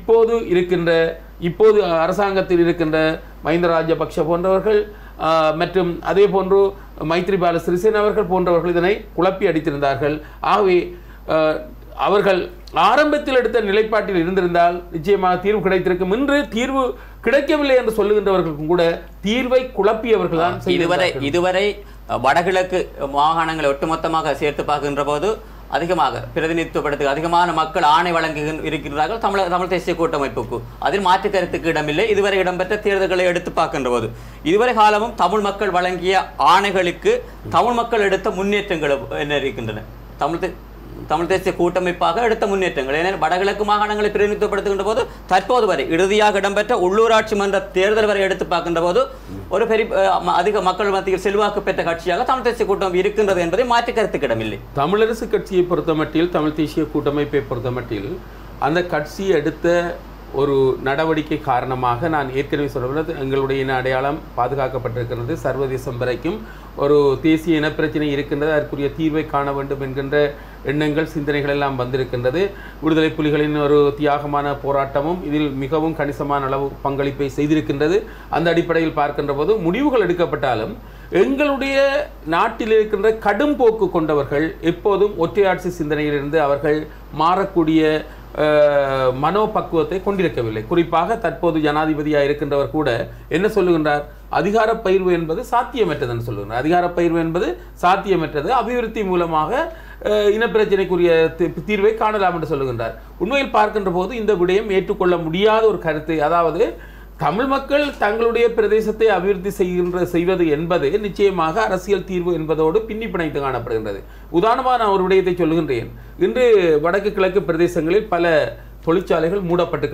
இப்போது அரசாங்கத்தில் இருக்கின்ற மஹிந்த ராஜபக்ஷ போன்றவர்கள் மற்றும் அதே போன்று மைத்ரிபால சிறிசேன அவர்கள் போன்றவர்கள் இதனை குழப்பி அடித்திருந்தார்கள். ஆகவே அவர்கள் ஆரம்பத்தில் எடுத்த நிலைப்பாட்டில் இருந்திருந்தால் நிச்சயமாக தீர்வு கிடைத்திருக்கும். இன்று தீர்வு கிடைக்கவில்லை என்று சொல்லுகின்றவர்களுக்கும் கூட தீர்வை குழப்பியவர்கள் தான். இதுவரை வடகிழக்கு மாகாணங்களை ஒட்டுமொத்தமாக சேர்த்து பார்க்கின்ற போது அதிகமாக பிரதிநிதித்துவப்படுத்த அதிகமான மக்கள் ஆணை வழங்கி இருக்கிறார்கள் தமிழ் தேசிய கூட்டமைப்புக்கு. அதில் மாற்று கருத்துக்கு இடமில்லை. இதுவரை இடம்பெற்ற தேர்தல்களை எடுத்து பார்க்கின்ற போது இதுவரை காலமும் தமிழ் மக்கள் வழங்கிய ஆணைகளுக்கு தமிழ் மக்கள் எடுத்த முன்னேற்றங்கள் என்ன இருக்கின்றன? தமிழ் தேசிய கூட்டமைப்பாக எடுத்த முன்னேற்றங்கள் ஏனெனில் வடகிழக்கு மாகாணங்களை பிரதிநிதித்துவப்படுத்துகின்ற போது தற்போது வரை இறுதியாக இடம்பெற்ற உள்ளூராட்சி மன்ற தேர்தல் வரை எடுத்து பார்க்கின்ற போது ஒரு அதிக மக்கள் மத்தியில் செல்வாக்கு பெற்ற கட்சியாக தமிழ் தேசிய கூட்டமைப்பு இருக்கின்றது என்பதை மாற்று கருத்துக்கு இடமில்லை. தமிழரசு கட்சியை பொறுத்தமட்டில், தமிழ் தேசிய கூட்டமைப்பை பொறுத்தமட்டில் அந்த கட்சி எடுத்த ஒரு நடவடிக்கை காரணமாக நான் ஏற்கனவே சொல்வது எங்களுடைய இன அடையாளம் பாதுகாக்கப்பட்டிருக்கிறது. சர்வதேசம் வரைக்கும் ஒரு தேசிய இனப்பிரச்சனை இருக்கின்றது, அதற்குரிய தீர்வை காண வேண்டும் என்கின்ற எண்ணங்கள் சிந்தனைகள் எல்லாம் வந்திருக்கின்றது. விடுதலை புலிகளின் ஒரு தியாகமான போராட்டமும் இதில் மிகவும் கணிசமான அளவு பங்களிப்பை செய்திருக்கின்றது. அந்த அடிப்படையில் பார்க்கின்ற போது முடிவுகள் எடுக்கப்பட்டாலும் எங்களுடைய நாட்டில் இருக்கின்ற கடும் போக்கு கொண்டவர்கள் எப்போதும் ஒற்றையாட்சி சிந்தனையிலிருந்து அவர்கள் மாறக்கூடிய மனோபக்குவத்தை கொண்டிருக்கவில்லை. குறிப்பாக தற்போது ஜனாதிபதியாக இருக்கின்றவர் கூட என்ன சொல்லுகின்றார்? அதிகார பகிர்வு என்பது சாத்தியமற்றதுன்னு சொல்லுகிறார். அதிகார பகிர்வு என்பது சாத்தியமற்றது, அபிவிருத்தி மூலமாக இனப்பிரச்சனைக்குரிய தீர்வை காணலாம் என்று சொல்லுகின்றார். உண்மையில் பார்க்கின்ற போது இந்த விடயம் ஏற்றுக்கொள்ள முடியாத ஒரு கருத்து. அதாவது தமிழ் மக்கள் தங்களுடைய பிரதேசத்தை அபிவிருத்தி செய்வது என்பது நிச்சயமாக அரசியல் தீர்வு என்பதோடு பின்னி பிணைத்து காணப்படுகின்றது. உதாரணமாக நான் ஒரு விடயத்தை சொல்லுகின்றேன். இன்று வடக்கு கிழக்கு பிரதேசங்களில் பல தொழிற்சாலைகள் மூடப்பட்டு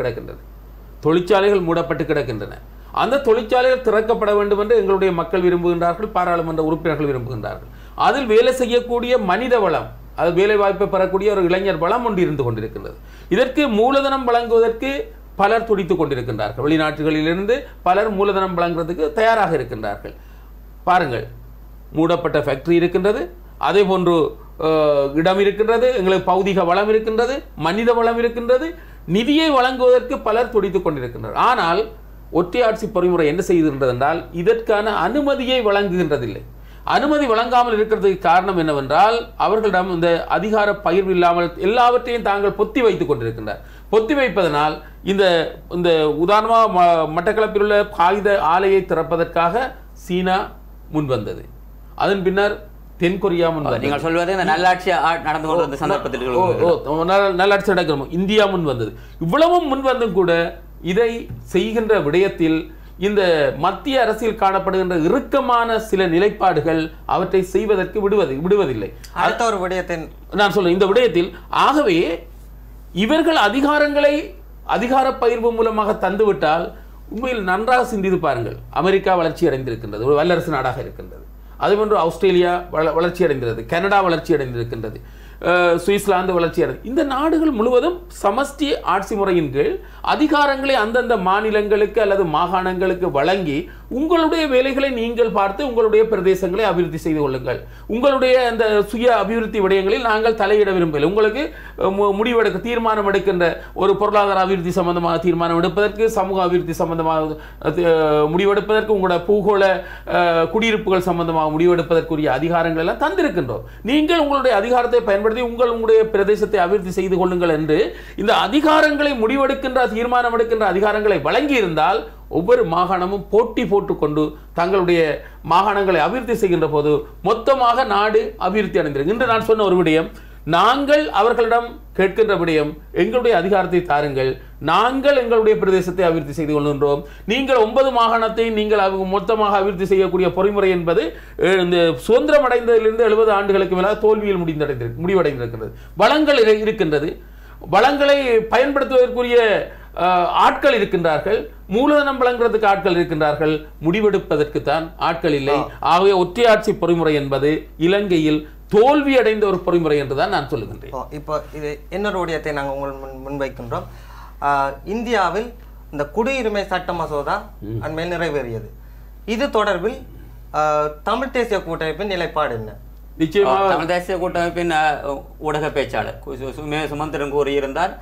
கிடக்கின்றன. அந்த தொழிற்சாலைகள் திறக்கப்பட வேண்டும் என்று எங்களுடைய மக்கள் விரும்புகின்றார்கள், பாராளுமன்ற உறுப்பினர்கள் விரும்புகின்றார்கள். அதில் வேலை செய்யக்கூடிய மனித வளம், அது வேலை வாய்ப்பை பெறக்கூடிய ஒரு இளைஞர் வளம் ஒன்று இருந்து கொண்டிருக்கின்றது. இதற்கு மூலதனம் வழங்குவதற்கு பலர் துடித்துக் கொண்டிருக்கின்றார்கள். வெளிநாட்டுகளிலிருந்து பலர் மூலதனம் வழங்குவதற்கு தயாராக இருக்கின்றார்கள். பாருங்கள், மூடப்பட்ட ஃபேக்டரி இருக்கின்றது, அதே போன்று இடம் இருக்கின்றது, எங்களுக்கு பௌதிக வளம் இருக்கின்றது, மனித வளம் இருக்கின்றது, நிதியை வழங்குவதற்கு பலர் துடித்துக் கொண்டிருக்கின்றனர். ஆனால் ஒற்றையாட்சி பொறிமுறை என்ன செய்கின்றது என்றால் இதற்கான அனுமதியை வழங்குகின்றதில்லை. அனுமதி வழங்காமல் இருக்கிறதுக்கு காரணம் என்னவென்றால் அவர்களிடம் இந்த அதிகார பகிர்வு இல்லாமல் எல்லாவற்றையும் தாங்கள் பொத்தி வைத்துக் கொண்டிருக்கின்றனர். பொத்தி வைப்பதனால் இந்த இந்த உதாரணமாக மட்டக்களப்பில் உள்ள காகித ஆலையை திறப்பதற்காக சீனா முன்வந்தது. அதன் பின்னர் தென்கொரியா முன்வந்தது. நீங்கள் சொல்வது நல்லாட்சி நடந்து கொண்டிருந்த சந்தர்ப்பத்தில் நல்லாட்சி நடக்கணும், இந்தியா முன்வந்தது. இவ்வளவும் முன்வந்தும் கூட இதை செய்கின்ற விடயத்தில் இந்த மத்திய அரசில் காணப்படுகின்ற இறுக்கமான சில நிலைப்பாடுகள் அவற்றை செய்வதற்கு விடுவதில்லை. அடுத்த ஒரு விடயத்தை நான் சொல்றேன் இந்த விடயத்தில். ஆகவே இவர்கள் அதிகார பகிர்வு மூலமாக தந்துவிட்டால் உண்மையில் நன்றாக சிந்தித்து பாருங்கள். அமெரிக்கா வளர்ச்சி அடைந்திருக்கின்றது, ஒரு வல்லரசு நாடாக இருக்கின்றது. அதுபோன்று ஆஸ்திரேலியா வளர்ச்சி அடைந்திருக்கிறது, கனடா வளர்ச்சி அடைந்திருக்கின்றது, சுவிட்சர்லாந்து வளர்ச்சி அடைந்து, இந்த நாடுகள் முழுவதும் சமஷ்டி ஆட்சி முறையின் கீழ் அதிகாரங்களை அந்தந்த மாநிலங்களுக்கு அல்லது மாகாணங்களுக்கு வழங்கி உங்களுடைய வேலைகளை நீங்கள் பார்த்து உங்களுடைய பிரதேசங்களை அபிவிருத்தி செய்து கொள்ளுங்கள். உங்களுடைய அந்த சுய அபிவிருத்தி விடயங்களில் நாங்கள் தலையிட விரும்பவில்லை. உங்களுக்கு முடிவெடுக்க தீர்மானம் எடுக்கின்ற ஒரு பொருளாதார அபிவிருத்தி சம்பந்தமாக தீர்மானம் எடுப்பதற்கு, சமூக அபிவிருத்தி சம்பந்தமாக முடிவெடுப்பதற்கு, உங்களோட பூகோள குடியிருப்புகள் சம்பந்தமாக முடிவெடுப்பதற்குரிய அதிகாரங்கள் எல்லாம் தந்திருக்கின்றோம். நீங்கள் உங்களுடைய அதிகாரத்தை பயன்படுத்தி உங்களுடைய பிரதேசத்தை அபிவிருத்தி செய்து கொள்ளுங்கள் என்று இந்த அதிகாரங்களை முடிவெடுக்கின்ற தீர்மானம் எடுக்கின்ற அதிகாரங்களை வழங்கி இருந்தால் ஒவ்வொரு மாகாணமும் போட்டி போட்டுக்கொண்டு தங்களுடைய மாகாணங்களை அபிவிருத்தி செய்கின்ற போது மொத்தமாக நாடு அபிவிருத்தி அடைந்திருக்கு. இன்று நான் சொன்ன ஒரு விடயம், நாங்கள் அவர்களிடம் கேட்கின்ற விடயம், எங்களுடைய அதிகாரத்தை தாருங்கள், நாங்கள் எங்களுடைய பிரதேசத்தை அபிவிருத்தி செய்து கொள்கின்றோம். நீங்கள் 9 மாகாணத்தை நீங்கள் மொத்தமாக அபிவிருத்தி செய்யக்கூடிய பொறிமுறை என்பது இந்த சுதந்திரம் அடைந்ததிலிருந்து 70 ஆண்டுகளுக்கு மேலாக தோல்வியில் முடிவடைந்திருக்கிறது. வளங்கள் இருக்கின்றது, வளங்களை பயன்படுத்துவதற்குரிய ஆட்கள் இருக்கின்றார்கள், மூலதனம் வழங்குவதற்கு ஆட்கள் இருக்கின்றார்கள், முடிவெடுப்பதற்கு தான் ஆட்கள் இல்லை. ஆகவே ஒற்றையாட்சி பொறிமுறை என்பது இலங்கையில் தோல்வி அடைந்த ஒரு பொறிமுறை என்றுதான் நான் சொல்லுகின்றேன். இப்போ இது இன்னொரு விடயத்தை நாங்கள் உங்கள் முன்வைக்கின்றோம். இந்தியாவில் இந்த குடியுரிமை சட்ட மசோதா அண்மையில் நிறைவேறியது. இது தொடர்பில் தமிழ் தேசிய கூட்டமைப்பின் நிலைப்பாடு என்ன? நிச்சயமாக தமிழ் தேசிய கூட்டமைப்பின் ஊடக பேச்சாளர் சுமந்திரன் கூறியிருந்தார்,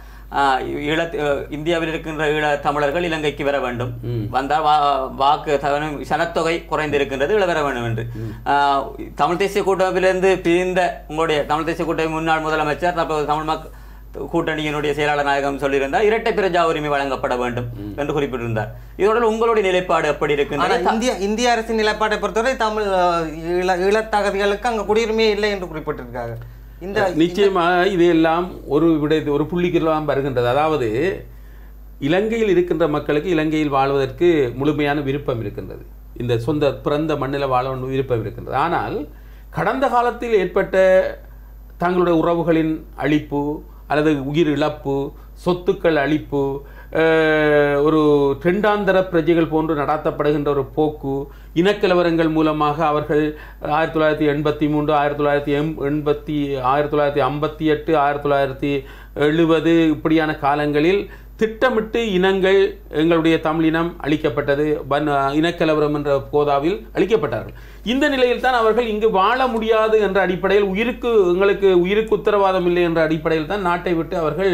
இந்தியாவில் இருக்கின்ற ஈழ தமிழர்கள் இலங்கைக்கு வர வேண்டும், வந்தால் வாக்கு சனத்தொகை குறைந்திருக்கின்றது, வர வேண்டும் என்று. தமிழ் தேசிய கூட்டமைப்பிலிருந்து பிரிந்த உங்களுடைய தமிழ் தேசிய கூட்டமைப்பு முன்னாள் முதலமைச்சர் தற்போது தமிழ் கூட்டணியினுடைய செயலாளர் நாயகம் சொல்லியிருந்தார், இரட்டை பிரஜா உரிமை வழங்கப்பட வேண்டும் என்று குறிப்பிட்டிருந்தார். இதோட உங்களுடைய நிலைப்பாடு எப்படி இருக்கு? இந்திய அரசின் நிலைப்பாட்டை பொறுத்தவரை தமிழ் ஈழத்தகதிகளுக்கு அங்க குடியுரிமை இல்லை என்று குறிப்பிட்டிருக்காங்க. நிச்சயமாக இதையெல்லாம் ஒரு புள்ளிக்கெல்லாம் வருகின்றது. அதாவது இலங்கையில் இருக்கின்ற மக்களுக்கு இலங்கையில் வாழ்வதற்கு முழுமையான விருப்பம் இருக்கின்றது, இந்த சொந்த பிறந்த மண்ணில் வாழ விருப்பம் இருக்கின்றது. ஆனால் கடந்த காலத்தில் ஏற்பட்ட தங்களுடைய உறவுகளின் அழிப்பு அல்லது உயிர் இழப்பு, சொத்துக்கள் அழிப்பு, ஒரு இரண்டாந்தர பிரஜைகள் போன்று நடாத்தப்படுகின்ற ஒரு போக்கு, இனக்கலவரங்கள் மூலமாக அவர்கள் 1983, 1980, 1958, 1970 இப்படியான காலங்களில் திட்டமிட்டு இனங்கள் எங்களுடைய தமிழினம் அழிக்கப்பட்டது, இனக்கலவரம் என்ற போதாவில் அழிக்கப்பட்டார்கள். இந்த நிலையில் தான் அவர்கள் இங்கு வாழ முடியாது என்ற அடிப்படையில் எங்களுக்கு உயிருக்கு உத்தரவாதம் இல்லை என்ற அடிப்படையில் தான் நாட்டை விட்டு அவர்கள்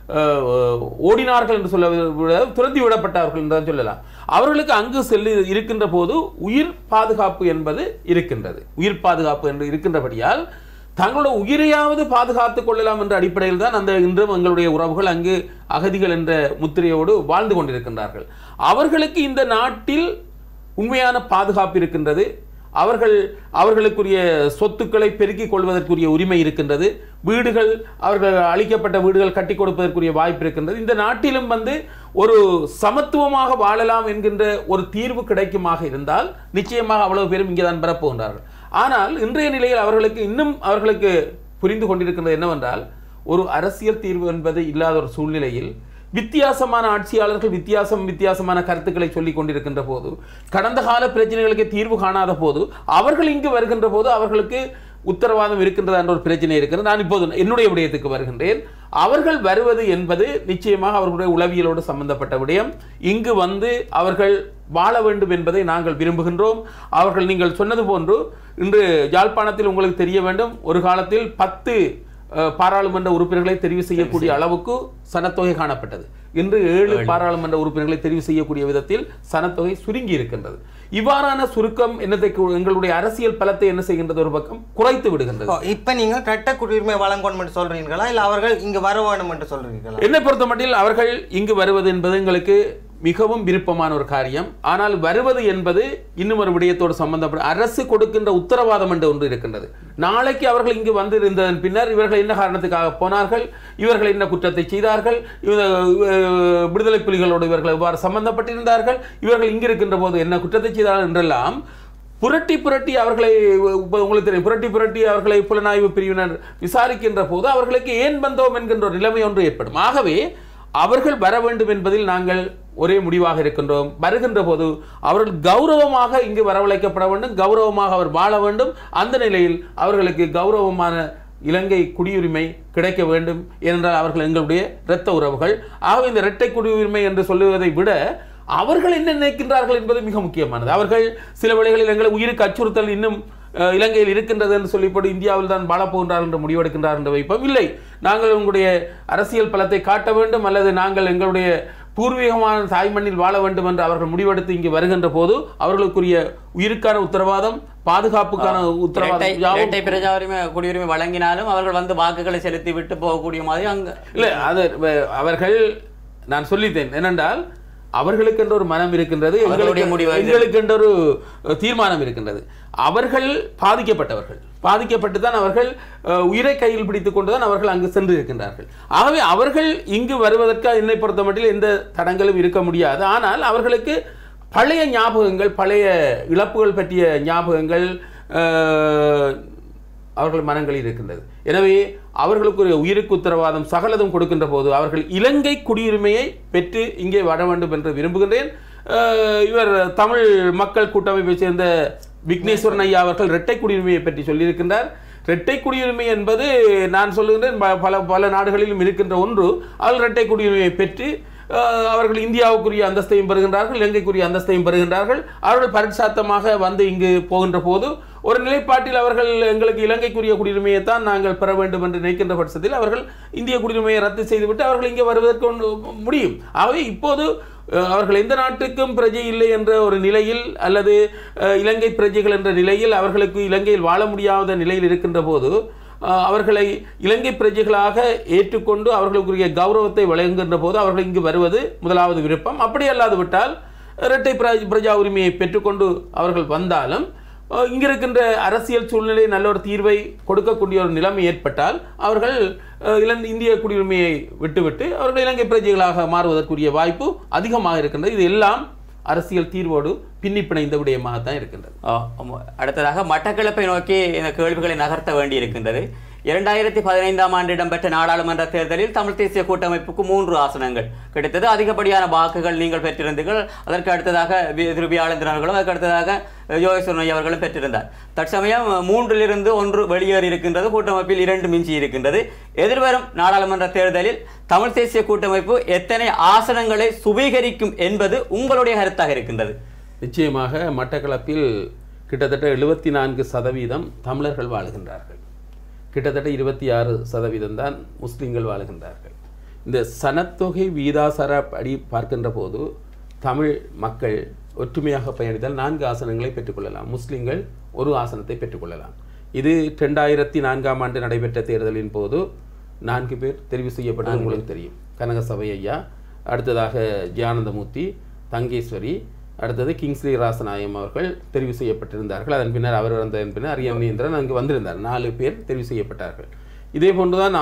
ஓடினார்கள் என்று சொல்ல துரத்தி விடப்பட்டார்கள் என்று சொல்லலாம். அவர்களுக்கு அங்கு இருக்கின்ற போது உயிர் பாதுகாப்பு என்பது இருக்கின்றது. உயிர் பாதுகாப்பு என்று இருக்கின்றபடியால் தங்களோட உயிரையாவது பாதுகாத்துக் கொள்ளலாம் என்ற அடிப்படையில் தான் இன்றும் எங்களுடைய உறவுகள் அங்கு அகதிகள் என்ற முத்திரையோடு வாழ்ந்து கொண்டிருக்கின்றார்கள். அவர்களுக்கு இந்த நாட்டில் உண்மையான பாதுகாப்பு இருக்கின்றது. அவர்களுக்குரிய சொத்துக்களை பெருக்கிக் கொள்வதற்குரிய உரிமை இருக்கின்றது. வீடுகள், அவர்கள் அளிக்கப்பட்ட வீடுகள் கட்டி கொடுப்பதற்குரிய வாய்ப்பு இருக்கின்றது. இந்த நாட்டிலும் ஒரு சமத்துவமாக வாழலாம் என்கின்ற ஒரு தீர்வு கிடைக்குமாக இருந்தால் நிச்சயமாக அவ்வளவு பேரும் இங்கே தான் பெறப்போகின்றார்கள். ஆனால் இன்றைய நிலையில் அவர்களுக்கு புரிந்து கொண்டிருக்கின்றது என்னவென்றால், ஒரு அரசியல் தீர்வு என்பது இல்லாத ஒரு சூழ்நிலையில் வித்தியாசமான ஆட்சியாளர்கள் வித்தியாசமான கருத்துக்களை சொல்லிக் கொண்டிருக்கின்ற போது, கடந்த கால பிரச்சனைகளுக்கு தீர்வு காணாத போது, அவர்கள் இங்கு வருகின்ற போது அவர்களுக்கு உத்தரவாதம் இருக்கின்றதா என்ற ஒரு பிரச்சனை இருக்கிறது. நான் இப்போது என்னுடைய விடயத்துக்கு வருகின்றேன். அவர்கள் வருவது என்பது நிச்சயமாக அவர்களுடைய உளவியலோடு சம்பந்தப்பட்ட விடயம். இங்கு அவர்கள் வாழ வேண்டும் என்பதை நாங்கள் விரும்புகின்றோம். அவர்கள், நீங்கள் சொன்னது போன்று, இன்று யாழ்ப்பாணத்தில் உங்களுக்கு தெரிய வேண்டும், ஒரு காலத்தில் 10 பாராளுமன்ற உறுப்பினர்களை தெரிவு செய்யக்கூடிய அளவுக்கு சனத்தொகை காணப்பட்டது. இன்று 7 பாராளுமன்ற உறுப்பினர்களை தெரிவு செய்யக்கூடிய விதத்தில் சனத்தொகை சுருங்கி இருக்கின்றது. இவ்வாறான சுருக்கம் எங்களுடைய அரசியல் பலத்தை என்ன செய்கின்றது, ஒரு பக்கம் குறைத்து விடுகின்றது. இப்ப நீங்க இரட்டை குடியுரிமை வழங்கணும் என்று சொல்றீங்களா, இல்ல அவர்கள் இங்கு வர வேண்டும் என்று சொல்றீங்களா? என்னை பொறுத்த மட்டில் அவர்கள் இங்கு வருவது என்பது எங்களுக்கு மிகவும் விருப்பமான ஒரு காரியம். ஆனால் வருவது என்பது இன்னும் ஒரு விடயத்தோடு சம்பந்தப்பட்ட அரசு கொடுக்கின்ற உத்தரவாதம் என்று ஒன்று இருக்கின்றது. நாளைக்கு அவர்கள் இங்கு வந்திருந்ததன் பின்னர் இவர்கள் என்ன காரணத்துக்காக போனார்கள், இவர்கள் என்ன குற்றத்தை செய்தார்கள், விடுதலை புலிகளோடு இவர்கள் எவ்வாறு சம்பந்தப்பட்டிருந்தார்கள், இவர்கள் இங்கு இருக்கின்ற போது என்ன குற்றத்தை செய்தார்கள் என்றெல்லாம் புரட்டி அவர்களை, உங்களுக்கு தெரியும், புரட்டி அவர்களை புலனாய்வு பிரிவினர் விசாரிக்கின்ற போது அவர்களுக்கு ஏன் வந்தோம் என்கின்ற ஒரு நிலைமை ஒன்று ஏற்படும். ஆகவே அவர்கள் வர வேண்டும் என்பதில் நாங்கள் ஒரே முடிவாக இருக்கின்றோம். வருகின்ற போது அவர்கள் கௌரவமாக இங்கு வரவழைக்கப்பட வேண்டும், கௌரவமாக அவர் வாழ வேண்டும். அந்த நிலையில் அவர்களுக்கு கௌரவமான இலங்கை குடியுரிமை கிடைக்க வேண்டும். ஏனென்றால் அவர்கள் எங்களுடைய இரத்த உறவுகள். ஆகவே இந்த இரட்டை குடியுரிமை என்று சொல்லுவதை விட அவர்கள் என்ன நினைக்கின்றார்கள் என்பது மிக முக்கியமானது. அவர்கள் சில வேளைகளில் எங்களை உயிருக்கு அச்சுறுத்தல் இன்னும் இலங்கையில் இருக்கின்றது என்று சொல்லிப்போது இந்தியாவில் தான் வாழப்போகின்றார் என்று முடிவெடுக்கின்றார் என்று வைப்போம். இல்லை, நாங்கள் உங்களுடைய அரசியல் பலத்தை காட்ட வேண்டும், அல்லது நாங்கள் எங்களுடைய பூர்வீகமான தாய்மண்ணில் வாழ வேண்டும் என்று அவர்கள் முடிவெடுத்து இங்கு வருகின்ற போது அவர்களுக்குரிய உயிருக்கான உத்தரவாதம், பாதுகாப்புக்கான உத்தரவாதம், குடியுரிமை வழங்கினாலும் அவர்கள் வாக்குகளை செலுத்தி விட்டு போகக்கூடிய மாதிரி அங்க இல்லை. அது அவர்கள், நான் சொல்லித்தேன் என்னென்றால், அவர்களுக்கு என்ற ஒரு மனம் இருக்கின்றது, எங்களுக்கு என்ற ஒரு தீர்மானம் இருக்கின்றது. அவர்கள் பாதிக்கப்பட்டு தான் அவர்கள் உயிரை கையில் பிடித்துக் கொண்டுதான் அவர்கள் அங்கு சென்று இருக்கின்றார்கள். ஆகவே அவர்கள் இங்கு வருவதற்கு என்னை பொறுத்த மட்டில் எந்த தடங்களும் இருக்க முடியாது. ஆனால் அவர்களுக்கு பழைய ஞாபகங்கள், பழைய இழப்புகள் பற்றிய ஞாபகங்கள் அவர்கள் மனங்களில் இருக்கின்றது. எனவே அவர்களுக்கு ஒரு உயிருக்கு உத்தரவாதம் சகலதும் கொடுக்கின்ற போது அவர்கள் இலங்கை குடியுரிமையை பெற்று இங்கே வர வேண்டும் என்று விரும்புகின்றேன். இவர் தமிழ் மக்கள் கூட்டமைப்பை சேர்ந்த விக்னேஸ்வரன் ஐயா அவர்கள் இரட்டை குடியுரிமையை பற்றி சொல்லியிருக்கின்றார். இரட்டை குடியுரிமை என்பது நான் சொல்லுகின்றேன் பல நாடுகளிலும் இருக்கின்ற ஒன்று. அவர்கள் இரட்டை குடியுரிமையை பெற்று அவர்கள் இந்தியாவுக்குரிய அந்தஸ்தையும் பெறுகின்றார்கள், இலங்கைக்குரிய அந்தஸ்தையும் பெறுகின்றார்கள். அவர்கள் பரிசாத்தமாக இங்கு போகின்ற போது ஒரு நிலைப்பாட்டில் அவர்கள் எங்களுக்கு இலங்கைக்குரிய குடியுரிமையை தான் நாங்கள் பெற வேண்டும் என்று நினைக்கின்ற பட்சத்தில் அவர்கள் இந்திய குடியுரிமையை ரத்து செய்துவிட்டு அவர்கள் இங்கே வருவதற்கு முடியும். ஆகவே இப்போது அவர்கள் எந்த நாட்டுக்கும் பிரஜை இல்லை என்ற ஒரு நிலையில், அல்லது இலங்கை பிரஜைகள் என்ற நிலையில் அவர்களுக்கு இலங்கையில் வாழ முடியாத நிலையில் இருக்கின்ற போது அவர்களை இலங்கை பிரஜைகளாக ஏற்றுக்கொண்டு அவர்களுக்குரிய கௌரவத்தை வழங்குகின்ற போது அவர்கள் இங்கு வருவது முதலாவது விருப்பம். அப்படி அல்லாது விட்டால் இரட்டை பிரஜா உரிமையை பெற்றுக்கொண்டு அவர்கள் வந்தாலும் இங்கிருக்கின்ற அரசியல் சூழ்நிலை நல்ல ஒரு தீர்வை கொடுக்கக்கூடிய ஒரு நிலைமை ஏற்பட்டால் அவர்கள் இந்திய குடியுரிமையை விட்டுவிட்டு அவர்கள் இலங்கை பிரஜைகளாக மாறுவதற்குரிய வாய்ப்பு அதிகமாக இருக்கின்றது. இது எல்லாம் அரசியல் தீர்வோடு பின்னி பிணைந்த விடயமாகத்தான் இருக்கின்றது. அடுத்ததாக மட்டக்களப்பை நோக்கி இந்த கேள்விகளை நகர்த்த வேண்டி இருக்கின்றது. 2015ஆம் ஆண்டு இடம்பெற்ற நாடாளுமன்ற தேர்தலில் தமிழ் தேசிய கூட்டமைப்புக்கு 3 ஆசனங்கள் கிடைத்தது. அதிகப்படியான வாக்குகள் நீங்கள் பெற்றிருந்தீர்கள். அதற்கு அடுத்ததாக திரு வியாழேந்திரன் அவர்களும், அதற்கு அடுத்ததாக யோகேஸ்வரன் அவர்களும் பெற்றிருந்தார். தற்சமயம் 3லிருந்து 1 வெளியேறி இருக்கின்றது. கூட்டமைப்பில் 2 மிஞ்சி இருக்கின்றது. எதிர்வரும் நாடாளுமன்ற தேர்தலில் தமிழ் தேசிய கூட்டமைப்பு எத்தனை ஆசனங்களை சுவீகரிக்கும் என்பது உங்களுடைய கருத்தாக இருக்கின்றது? நிச்சயமாக மட்டக்களப்பில் கிட்டத்தட்ட 74% தமிழர்கள் வாழுகின்றார்கள். கிட்டத்தட்ட 26% தான் முஸ்லிம்கள் வாழுகின்றார்கள். இந்த சனத்தொகை வீதாசார அடி பார்க்கின்ற போது தமிழ் மக்கள் ஒற்றுமையாக பயணித்தால் 4 ஆசனங்களை பெற்றுக்கொள்ளலாம். முஸ்லிம்கள் 1 ஆசனத்தை பெற்றுக்கொள்ளலாம். இது 2004ஆம் ஆண்டு நடைபெற்ற தேர்தலின் போது 4 பேர் தெரிவு செய்யப்பட்டது உங்களுக்கு தெரியும். கனகசபை ஐயா, அடுத்ததாக ஜியானந்தமூர்த்தி, தங்கேஸ்வரி, அடுத்தது கிங்ஸ்லி ராசநாயம் அவர்கள் தெரிவு செய்யப்பட்டிருந்தார்கள். அதன் பின்னர் அவர் வந்ததன் பின்னர் அரியநேந்திரன் அங்கு வந்திருந்தார். 4 பேர் தெரிவு செய்யப்பட்டார்கள். இதே போன்றுதான்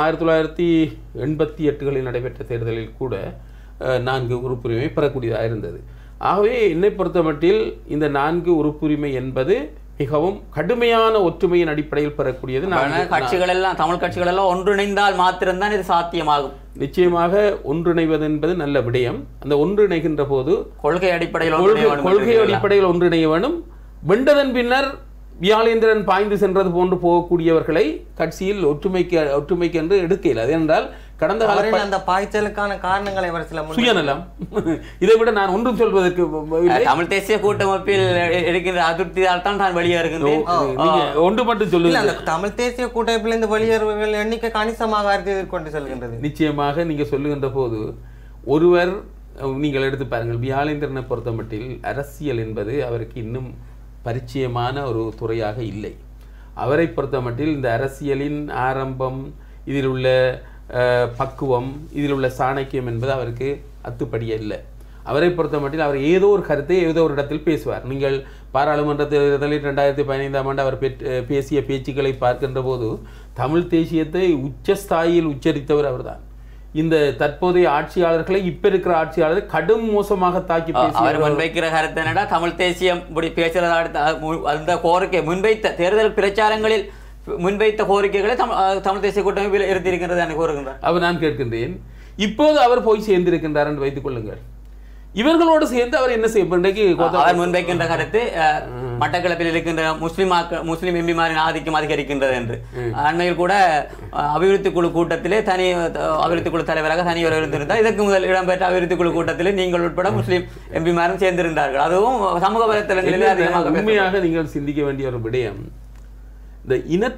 1988களில் நடைபெற்ற தேர்தலில் கூட 4 உறுப்புரிமை பெறக்கூடியதாக இருந்தது. ஆகவே என்னை பொறுத்தமட்டில் இந்த 4 உறுப்புரிமை என்பது மிகவும் கடுமையான ஒற்றுமையின் அடிப்படையில் பெறக்கூடியது. கட்சிகள் எல்லாம் தமிழ் கட்சிகள் எல்லாம் ஒன்றிணைந்தால் மாத்திரம்தான் இது சாத்தியமாகும். நிச்சயமாக ஒன்றிணைவது என்பது நல்ல விடயம். அந்த ஒன்றிணைகின்ற போது கொள்கை அடிப்படையில் ஒன்றிணைய வேணும். வென்றதன் பின்னர் வியாழேந்திரன் பாய்ந்து சென்றது போன்று போகக்கூடியவர்களை கட்சியில் ஒற்றுமைக்கு என்று எடுக்கல. அது என்றால் கடந்த காலத்தில் அந்த பாய்ச்சலுக்கான காரணங்களை சுயநலம். இதை விட நான் ஒன்றும் சொல்வதற்கு தமிழ் தேசிய கூட்டமைப்பில் இருக்கின்ற அதிருப்தியால் தான் நான் வெளியேறுகின்றேன். ஒன்று மட்டும் சொல்லுங்க, தமிழ் தேசிய கூட்டமைப்பிலிருந்து வெளியேறுவர்கள் எண்ணிக்கை கணிசமாக கொண்டு செல்கின்றது. நிச்சயமாக நீங்க சொல்லுகின்ற போது ஒருவர் நீங்கள் எடுத்து பாருங்கள். வியாழேந்திரனை பொறுத்தமட்டில் அரசியல் என்பது அவருக்கு இன்னும் பரிச்சயமான ஒரு துறையாக இல்லை. அவரை பொறுத்தமட்டில் இந்த அரசியலின் ஆரம்பம், இதில் உள்ள பக்குவம், இதில் உள்ள சாணக்கியம் என்பது அவருக்கு அத்துப்படியே இல்லை. அவரை பொறுத்தமட்டில் அவர் ஏதோ ஒரு கருத்தை ஏதோ ஒரு இடத்தில் பேசுவார். நீங்கள் பாராளுமன்ற தேர்தலில் 2015ஆம் ஆண்டு அவர் பேசிய பேச்சுக்களை பார்க்கின்ற போது தமிழ் தேசியத்தை உச்சஸ்தாயில் உச்சரித்தவர் அவர்தான். இந்த தற்போதைய ஆட்சியாளர்களை இப்ப இருக்கிற ஆட்சியாளர்கள் கடும் மோசமாக தாக்கி அவர் முன்வைக்கிற கருத்து என்னடா, தமிழ் தேசியம் பேசுறத அந்த கோரிக்கை முன்வைத்த தேர்தல் பிரச்சாரங்களில் முன்வைத்த கோரிக்கைகளை தமிழ் தேசிய கூட்டமைப்பில் இருந்திருக்கின்றது என்று கூறுகின்றார். அவர் நான் கேட்கின்றேன், இப்போது அவர் போய் சேர்ந்திருக்கின்றார் என்று வைத்துக் கொள்ளுங்கள். இவர்களோடு சேர்ந்து அவர் என்ன செய்ய அவர் முன்வைக்கின்ற கருத்து மட்டக்களப்பில் இருக்கின்ற முஸ்லிம் எம்பிமாரின் ஆதிக்கம் அதிகரிக்கின்றது என்று. அண்மையில் கூட அபிவிருத்தி குழு கூட்டத்திலே தனி அபிவிருத்தி குழு தலைவராக தனி ஒருவர் இருந்திருந்தார். இதற்கு முதல் இடம்பெற்ற அபிவிருத்தி குழு கூட்டத்திலே நீங்கள் உட்பட முஸ்லிம் எம்பிமாரும் சேர்ந்திருந்தார்கள். அதுவும் சமூக வலைத்தளங்களிலே அதிகமாக. உண்மையாக நீங்கள் சிந்திக்க வேண்டிய ஒரு விடயம், இந்த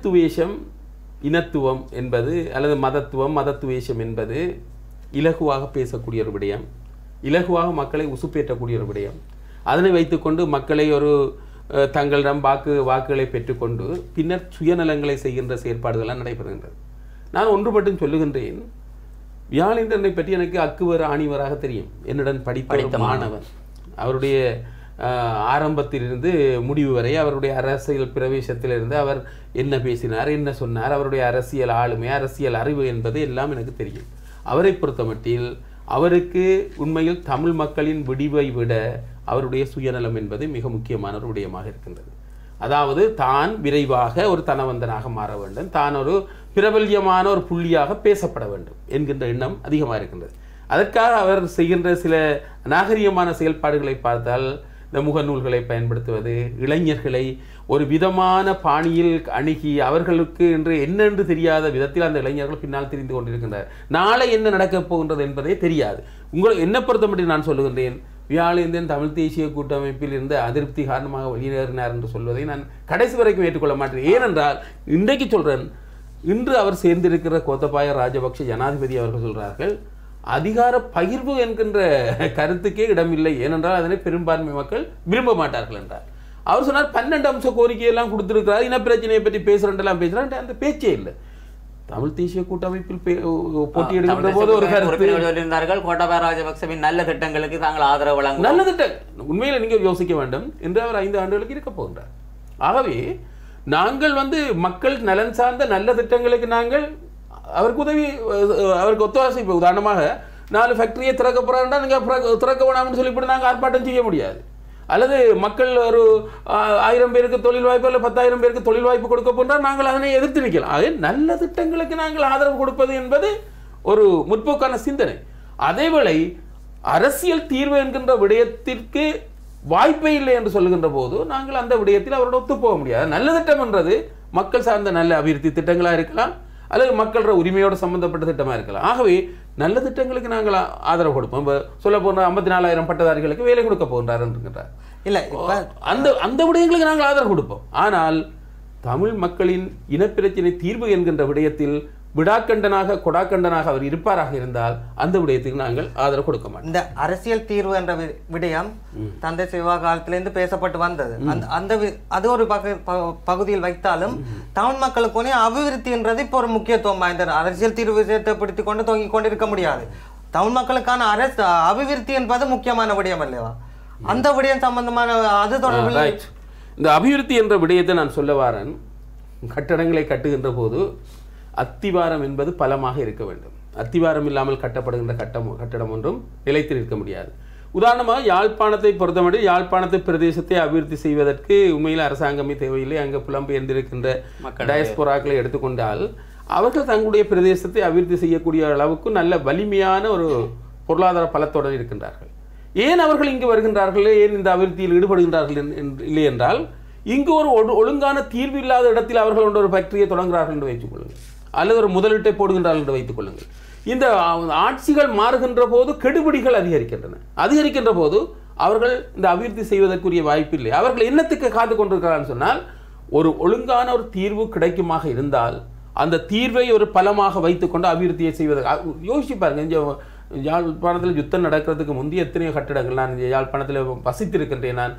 இனத்துவம் என்பது அல்லது மதத்துவேஷம் என்பது இலகுவாக பேசக்கூடிய ஒரு விடயம், இலகுவாக மக்களை உசுப்பேற்றக்கூடிய ஒரு விடயம். அதனை வைத்துக்கொண்டு மக்களை ஒரு தங்களிடம் வாக்குகளை பெற்றுக்கொண்டு பின்னர் சுயநலங்களை செய்கின்ற செயற்பாடுகள்லாம் நடைபெறுகின்றது. நான் ஒன்று மட்டும் சொல்லுகின்றேன், வியாழேந்திரனை பற்றி எனக்கு அக்குவர் ஆணிவராக தெரியும். என்னுடன் படித்த மாணவன். அவருடைய ஆரம்பத்திலிருந்து முடிவு வரை அவருடைய அரசியல் பிரவேசத்திலிருந்து அவர் என்ன பேசினார், என்ன சொன்னார், அவருடைய அரசியல் ஆளுமை, அரசியல் அறிவு என்பது எல்லாம் எனக்கு தெரியும். அவரை பொறுத்தமட்டில் அவருக்கு உண்மையில் தமிழ் மக்களின் விடிவை விட அவருடைய சுயநலம் என்பது மிக முக்கியமான ஒரு விடயமாக இருக்கின்றது. அதாவது தான் விரைவாக ஒரு தனவந்தனாக மாற வேண்டும், தான் ஒரு பிரபல்யமான ஒரு புள்ளியாக பேசப்பட வேண்டும் என்கின்ற எண்ணம் அதிகமாக இருக்கின்றது. அதற்காக அவர் செய்கின்ற சில நாகரிகமான செயல்பாடுகளை பார்த்தால், இந்த முகநூல்களை பயன்படுத்துவது, இளைஞர்களை ஒரு விதமான பாணியில் அணுகி அவர்களுக்கு என்று என்னென்று தெரியாத விதத்தில் அந்த இளைஞர்கள் பின்னால் தெரிந்து கொண்டிருக்கின்றனர். நாளை என்ன நடக்கப் போகின்றது என்பதே தெரியாது. என்ன பொறுத்த மட்டும் நான் சொல்லுகின்றேன், வியாழேந்திரன் தமிழ் தேசிய கூட்டமைப்பில் இருந்த அதிருப்தி காரணமாக வெளியேறினார் என்று சொல்வதை நான் கடைசி வரைக்கும் ஏற்றுக்கொள்ள மாட்டேன். ஏனென்றால் இன்றைக்கு சொல்றேன், இன்று அவர் சேர்ந்திருக்கிற கோத்தபாய ராஜபக்ஷ ஜனாதிபதி அவர்கள் சொல்றார்கள், அதிகார பகிர்வு என்கின்ற கருத்துக்கே இடமில்லை, ஏனென்றால் அதனை பெரும்பான்மை மக்கள் விரும்ப மாட்டார்கள் என்றார். அவர் சொன்னார் 12 அம்ச கோரிக்கையெல்லாம் கொடுத்திருக்கிறார், இனப்பிரச்சனையை பற்றி பேசுறேன் பேசுறான். அந்த பேச்சே இல்லை. தமிழ் தேசிய கூட்டமைப்பில் போட்டியிடுகின்ற போது ஒரு கருத்து, கோட்டாபய ராஜபக்சவின் நல்ல திட்டங்களுக்கு தாங்கள் ஆதரவு வழங்க, நல்ல திட்டம் உண்மையில நீங்க யோசிக்க வேண்டும் என்று அவர் 5 ஆண்டுகளுக்கு இருக்க போகின்றார். ஆகவே நாங்கள் மக்கள் நலன் சார்ந்த நல்ல திட்டங்களுக்கு நாங்கள் அவருக்கு உதவி, அவருக்கு ஒத்துழைப்பு. இப்போ உதாரணமாக 4 ஃபேக்டரியை திறக்க போறாருன்னா நீங்க திறக்க வேணாம்னு சொல்லிவிட்டு நாங்கள் ஆர்ப்பாட்டம் செய்ய முடியாது. அல்லது மக்கள் ஒரு 1000 பேருக்கு தொழில் வாய்ப்பு அல்ல 10,000 பேருக்கு தொழில் வாய்ப்பு கொடுக்க போன்றால் நாங்கள் அதனை எதிர்த்து நிற்கலாம். ஆக நல்ல திட்டங்களுக்கு நாங்கள் ஆதரவு கொடுப்பது என்பது ஒரு முற்போக்கான சிந்தனை. அதேவேளை அரசியல் தீர்வு என்கின்ற விடயத்திற்கு வாய்ப்பே இல்லை என்று சொல்லுகின்ற போது நாங்கள் அந்த விடயத்தில் அவரோட ஒத்து போக முடியாது. நல்ல திட்டம் என்றது மக்கள் சார்ந்த நல்ல அபிவிருத்தி திட்டங்களாக இருக்கலாம் அல்லது மக்களோட உரிமையோடு சம்பந்தப்பட்ட திட்டமாக இருக்கலாம். ஆகவே நல்ல திட்டங்களுக்கு நாங்கள் ஆதரவு கொடுப்போம். இப்போ சொல்ல போன 54,000 பட்டதாரிகளுக்கு வேலை கொடுக்க போகின்றார் என்கின்றார். இல்லை, அந்த விடயங்களுக்கு நாங்கள் ஆதரவு கொடுப்போம். ஆனால் தமிழ் மக்களின் இனப்பிரச்சனை தீர்வு என்கின்ற விடயத்தில் விடாக்கண்டனாக கொடாக்கண்டனாக அவர் இருப்பாராக இருந்தால் அந்த விடயத்துக்கு நாங்கள் ஆதரவு கொடுக்க மாட்டோம். இந்த அரசியல் தீர்வு என்ற விடயம் தந்தை சிவா காலத்திலிருந்து பேசப்பட்டு வந்தது. அது ஒரு பகுதியில் வைத்தாலும் தமிழ் மக்களுக்கு அபிவிருத்தி என்றது இப்போ ஒரு முக்கியத்துவம் வாய்ந்த அரசியல் தீர்வு விஷயத்தை பிடித்துக் கொண்டு தொங்கிக் கொண்டிருக்க முடியாது. தமிழ் மக்களுக்கான அபிவிருத்தி என்பது முக்கியமான விடயம் அல்லவா? அந்த விடயம் சம்பந்தமான அது தொடர்பில் இந்த அபிவிருத்தி என்ற விடயத்தை நான் சொல்ல வாரன். கட்டடங்களை கட்டுகின்ற போது அத்திவாரம் என்பது பலமாக இருக்க வேண்டும். அத்திவாரம் இல்லாமல் கட்டப்படுகின்ற கட்டடம் ஒன்றும் நிலைத்து நிற்க முடியாது. உதாரணமாக யாழ்ப்பாணத்தை பொறுத்தமட்டு யாழ்ப்பாணத்தை பிரதேசத்தை அபிவிருத்தி செய்வதற்கு உண்மையில் அரசாங்கமே தேவையில்லை. அங்கே புலம்பெயர்ந்திருக்கின்ற டயஸ்போராக்களை எடுத்துக்கொண்டால் அவர்கள் தங்களுடைய பிரதேசத்தை அபிவிருத்தி செய்யக்கூடிய அளவுக்கு நல்ல வலிமையான ஒரு பொருளாதார பலத்துடன் இருக்கின்றார்கள். ஏன் அவர்கள் இங்கு வருகின்றார்கள், ஏன் இந்த அபிவிருத்தியில் ஈடுபடுகின்றார்கள் இல்லை என்றால் இங்கு ஒரு ஒழுங்கான தீர்வு இல்லாத இடத்தில் அவர்கள் ஒரு ஃபேக்டரியை தொடங்குகிறார்கள் என்று வைத்துக் கொள்ளுங்கள், அல்லது ஒரு முதலீட்டை போடுகின்றார்கள் என்று வைத்துக் கொள்ளுங்கள். இந்த ஆட்சிகள் மாறுகின்ற போது கெடுபிடிகள் அதிகரிக்கின்ற போது அவர்கள் இந்த அபிவிருத்தி செய்வதற்குரிய வாய்ப்பு இல்லை. அவர்கள் என்னத்துக்கு காத்து கொண்டிருக்கிறார்கள் சொன்னால் ஒரு ஒழுங்கான ஒரு தீர்வு கிடைக்குமாக இருந்தால் அந்த தீர்வை ஒரு பலமாக வைத்துக்கொண்டு அபிவிருத்தியை செய்வதற்கு யோசிச்சு பாருங்க. யாழ்ப்பாணத்தில் யுத்தம் நடக்கிறதுக்கு முந்தைய எத்தனையோ கட்டிடங்கள் நான் யாழ்ப்பாணத்தில் வசித்திருக்கின்றேன். நான்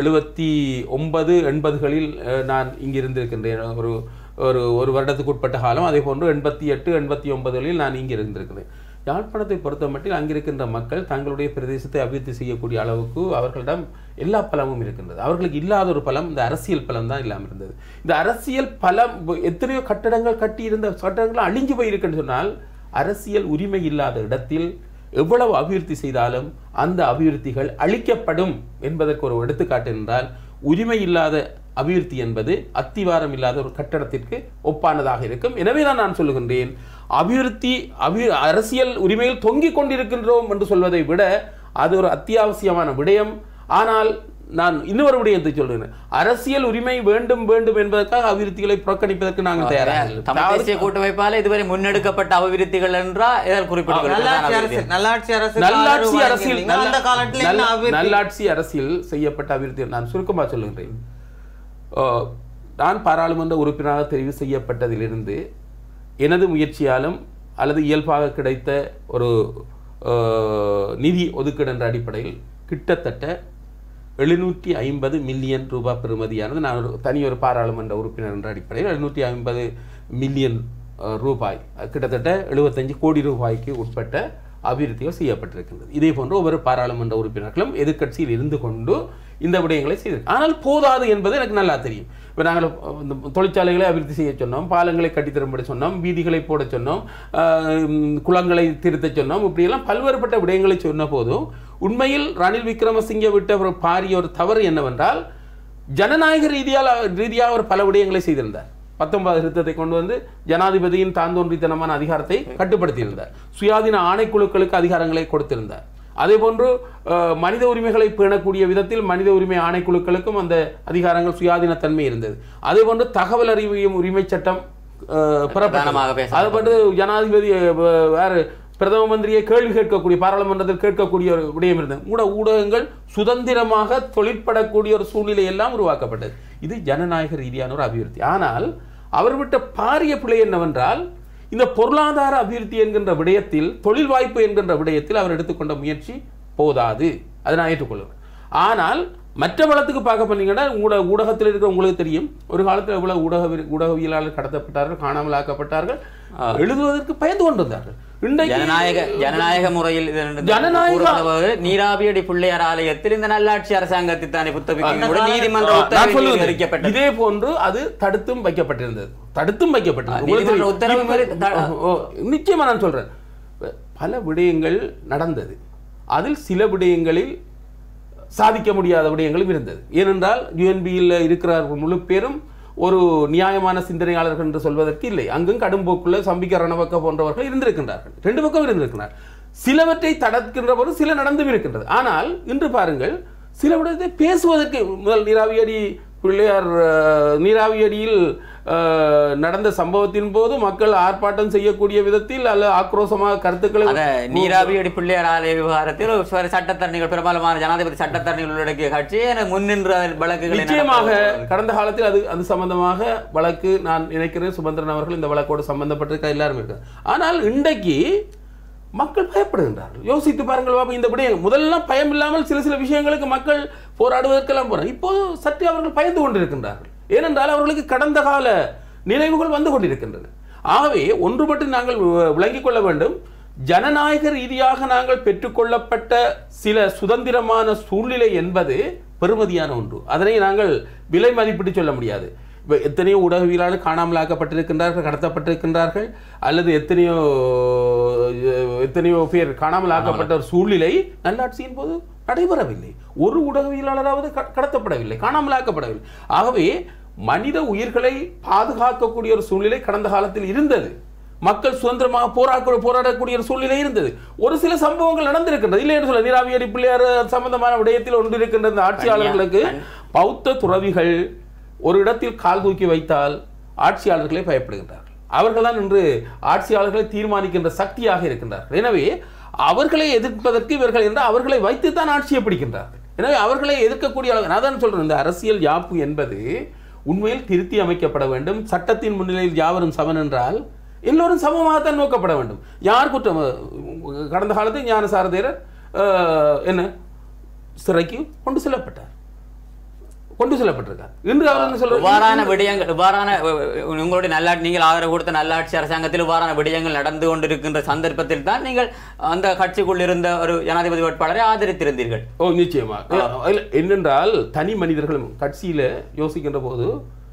79, 80களில் நான் இங்கு இருந்திருக்கின்றேன். ஒரு வருடத்துக்கு உட்பட்ட காலம். அதே போன்று 88, 89களில் நான் இங்கே இருந்திருக்கிறேன். யாழ்ப்பாணத்தை பொறுத்த மட்டும் அங்கிருக்கின்ற மக்கள் தங்களுடைய பிரதேசத்தை அபிவிருத்தி செய்யக்கூடிய அளவுக்கு அவர்களிடம் எல்லா பலமும் இருக்கின்றது. அவர்களுக்கு இல்லாத ஒரு பலம் இந்த அரசியல் பலம் தான் இல்லாமல் இருந்தது. இந்த அரசியல் பலம் எத்தனையோ கட்டடங்கள் கட்டி இருந்த கட்டடங்கள் அழிஞ்சு போயிருக்குன்னு சொன்னால் அரசியல் உரிமை இல்லாத இடத்தில் எவ்வளவு அபிவிருத்தி செய்தாலும் அந்த அபிவிருத்திகள் அழிக்கப்படும் என்பதற்கு ஒரு எடுத்துக்காட்டு என்றால் உரிமை இல்லாத அபிவிருத்தி என்பது அத்திவாரம் இல்லாத ஒரு கட்டடத்திற்கு ஒப்பானதாக இருக்கும். எனவே தான் நான் சொல்லுகின்றேன், அபிவிருத்தி அரசியல் உரிமையில் தொங்கிக் கொண்டிருக்கின்றோம் என்று சொல்வதை விட அது ஒரு அத்தியாவசியமான விடயம். ஆனால் நான் இன்னொரு விடயத்தை சொல்றேன், அரசியல் உரிமை வேண்டும் வேண்டும் என்பதற்காக அபிவிருத்திகளை புறக்கணிப்பதற்கு நாங்கள் தயாராக. தேசிய கூட்டமைப்பால் இதுவரை முன்னெடுக்கப்பட்ட அபிவிருத்திகள் என்றால் நல்லாட்சி அரசியல் செய்யப்பட்ட அபிவிருத்தி நான் சுருக்கமாக சொல்லுகின்றேன். நான் பாராளுமன்ற உறுப்பினராக தெரிவு செய்யப்பட்டதிலிருந்து எனது முயற்சியாலும் அல்லது இயல்பாக கிடைத்த ஒரு நிதி ஒதுக்கீடு என்ற அடிப்படையில் கிட்டத்தட்ட 750 மில்லியன் ரூபாய் பெறுமதியானது நான் ஒரு பாராளுமன்ற உறுப்பினர் என்ற அடிப்படையில் 750 மில்லியன் ரூபாய் கிட்டத்தட்ட 75 கோடி ரூபாய்க்கு உட்பட்ட அபிவிருத்திகள் செய்யப்பட்டிருக்கின்றது. இதே போன்று ஒவ்வொரு பாராளுமன்ற உறுப்பினர்களும் எதிர்க்கட்சியில் இருந்து கொண்டு இந்த விடயங்களை செய்திருக்க. ஆனால் போதாது என்பது எனக்கு நல்லா தெரியும். இப்போ நாங்கள் தொழிற்சாலைகளை அபிவிருத்தி செய்ய சொன்னோம், பாலங்களை கட்டித்தரும்படி சொன்னோம், வீதிகளை போட சொன்னோம், குளங்களை திருத்த சொன்னோம், இப்படியெல்லாம் பல்வேறுபட்ட விடயங்களை சொன்ன போதும் உண்மையில் ரணில் விக்ரமசிங்கே விட்ட ஒரு பாரிய ஒரு தவறு என்னவென்றால் ஜனநாயக ரீதியாக ஒரு பல விடயங்களை செய்திருந்தார். 19 திருத்தத்தை கொண்டு வந்து ஜனாதிபதியின் தாந்தோன்றித்தனமான அதிகாரத்தை கட்டுப்படுத்தியிருந்தார். சுயாதீன ஆணைக்குழுக்களுக்கு அதிகாரங்களை கொடுத்திருந்தார். அதே போன்று மனித உரிமைகளை பேணக்கூடிய விதத்தில் மனித உரிமை ஆணைக்குழுக்களுக்கும் அந்த அதிகாரங்கள் சுயாதீனத்தன்மை இருந்தது. அதே போன்று தகவல் அறிவியும் உரிமை சட்டம் அது போன்று ஜனாதிபதி பிரதம மந்திரியை கேள்வி கேட்கக்கூடிய பாராளுமன்றத்தில் கேட்கக்கூடிய ஒரு விடயம் இருந்தது. ஊடகங்கள் சுதந்திரமாக தொழிற்படக்கூடிய ஒரு சூழ்நிலை எல்லாம் உருவாக்கப்பட்டது. இது ஜனநாயக ரீதியான ஒரு அபிவிருத்தி. ஆனால் அவர் விட்ட பாரிய பிழை என்னவென்றால் இந்த பொருளாதார அபிவிருத்தி என்கின்ற விடயத்தில் தொழில் வாய்ப்பு என்கின்ற விடயத்தில் அவர் எடுத்துக்கொண்ட முயற்சி போதாது, அதை நான் ஏற்றுக்கொள்கிறேன். ஆனால் மற்ற வளத்துக்கு பார்க்க போனீங்கன்னா ஊடகத்தில் இருக்கிற உங்களுக்கு தெரியும், ஒரு காலத்தில் எவ்வளவு ஊடகவியலாளர் கடத்தப்பட்டார்கள், காணாமல் ஆக்கப்பட்டார்கள், எழுதுவதற்கு பயந்து கொண்டிருந்தார்கள். ஜனநாயக முறையில் நீராவியடி பிள்ளையார் ஆலயத்தில் இந்த நல்லாட்சி அரசாங்கத்தை தானே புத்தகம் நீதிமன்றம் இதே போன்று அது தடுத்தும் வைக்கப்பட்டிருந்தது. நிச்சயமா நான் சொல்றேன், பல விடயங்கள் நடந்தது. அதில் சில விடயங்களில் சாதிக்க முடியாத விடயங்களும் இருந்தது. ஏனென்றால் யுஎன்பியில் இருக்கிறார்கள் முழு பேரும் ஒரு நியாயமான சிந்தனையாளர்கள் என்று சொல்வதற்கு இல்லை. அங்கும் கடும்போக்குள்ள சம்பிக்க ரணவக்க போன்றவர்கள் இருந்திருக்கின்றார்கள். ரெண்டு பக்கம் இருந்திருக்கிறார். சிலவற்றை தடுக்கின்ற போது சில நடந்தும் இருக்கின்றது. ஆனால் இன்று பாருங்கள், சில விடத்தை பேசுவதற்கு முதல் நீராவியடி பிள்ளையார் நீராவியடியில் நடந்த சம்பவத்தின் போது மக்கள் ஆர்ப்பாட்டம் செய்யக்கூடிய விதத்தில் அல்ல ஆக்ரோஷமாக கருத்துக்களை நீராவியடி பிள்ளையார் ஆலய விவகாரத்தில் சட்டத்தரணிகள் பெரும்பாலான ஜனாதிபதி சட்டத்தரணிகளுடைய கட்சி வழக்குகள் நிச்சயமாக கடந்த காலத்தில் அது சம்பந்தமாக வழக்கு நான் நினைக்கிறேன் சுமந்திரன் அவர்கள் இந்த வழக்கோடு சம்பந்தப்பட்டிருக்க எல்லாரும் இருக்காங்க. ஆனால் இன்றைக்கு மக்கள் பயப்படுகின்றார்கள். யோசித்து பாருங்கள் பாபா, இந்த விடயம் முதல்லாம் பயம் இல்லாமல் சில விஷயங்களுக்கு மக்கள் போராடுவதற்கெல்லாம் போறாங்க. இப்போது சற்று அவர்கள் பயந்து கொண்டிருக்கின்றார்கள். ஏனென்றால் அவர்களுக்கு கடந்த கால நினைவுகள் வந்து கொண்டிருக்கின்றன. ஆகவே ஒன்று மட்டும் நாங்கள் விளங்கிக் கொள்ள வேண்டும், ஜனநாயக ரீதியாக நாங்கள் பெற்றுக்கொள்ளப்பட்ட சில சுதந்திரமான சூழ்நிலை என்பது பெறுமதியான ஒன்று. அதனை நாங்கள் விலை மதிப்பிட்டு சொல்ல முடியாது. எத்தனையோ ஊடகவியலாளர் காணாமலாக்கப்பட்டிருக்கின்றார்கள், கடத்தப்பட்டிருக்கின்றார்கள், அல்லது எத்தனையோ பேர் காணாமலாக்கப்பட்ட ஒரு சூழ்நிலை நல்லாட்சியின் போது நடைபெறவில்லை. ஒரு ஊடகவியலாளராவது கடத்தப்படவில்லை, காணாமலாக்கப்படவில்லை. ஆகவே மனித உயிர்களை பாதுகாக்கக்கூடிய ஒரு சூழ்நிலை கடந்த காலத்தில் இருந்தது. மக்கள் சுதந்திரமாக போராடக்கூடிய ஒரு சூழ்நிலை இருந்தது. ஒரு சில சம்பவங்கள் நடந்திருக்கின்றது, இல்லை என்று சொல்ல. நீராவியடி பிள்ளையார் சம்பந்தமான விடயத்தில் ஒன்று இருக்கின்ற ஆட்சியாளர்களுக்கு பௌத்த துறவிகள் ஒரு இடத்தில் கால் தூக்கி வைத்தால் ஆட்சியாளர்களே பயப்படுகின்றார்கள். அவர்கள் தான் இன்று ஆட்சியாளர்களை தீர்மானிக்கின்ற சக்தியாக இருக்கின்றார்கள். எனவே அவர்களை எதிர்ப்பதற்கு இவர்கள் என்று அவர்களை வைத்துத்தான் ஆட்சியை பிடிக்கின்றார்கள். எனவே அவர்களை எதிர்க்கக்கூடிய அளவு நான் தான் சொல்றேன், இந்த அரசியல் யாப்பு என்பது உண்மையில் திருத்தி அமைக்கப்பட வேண்டும். சட்டத்தின் முன்னிலையில் யாவரும் சமன் என்றால் எல்லோரும் சமமாகத்தான் நோக்கப்பட வேண்டும். யார் குற்றம்? கடந்த காலத்தில் ஞானசார தேரர் என்ன சிறைக்கு கொண்டு செல்லப்பட்டிருக்கார். இன்று அவர் இவ்வாறான விடயங்கள், இவ்வாறான உங்களுடைய நல்லாட்சி, நீங்கள் ஆதரவு கொடுத்த நல்லாட்சி அரசாங்கத்தில் இவ்வாறான விடயங்கள் நடந்து கொண்டிருக்கின்ற சந்தர்ப்பத்தில் தான் நீங்கள் அந்த கட்சிக்குள் இருந்த ஒரு ஜனாதிபதி வேட்பாளரை ஆதரித்திருந்தீர்கள். நிச்சயமாக. என்னென்றால் தனி மனிதர்களும் கட்சியில யோசிக்கின்ற போது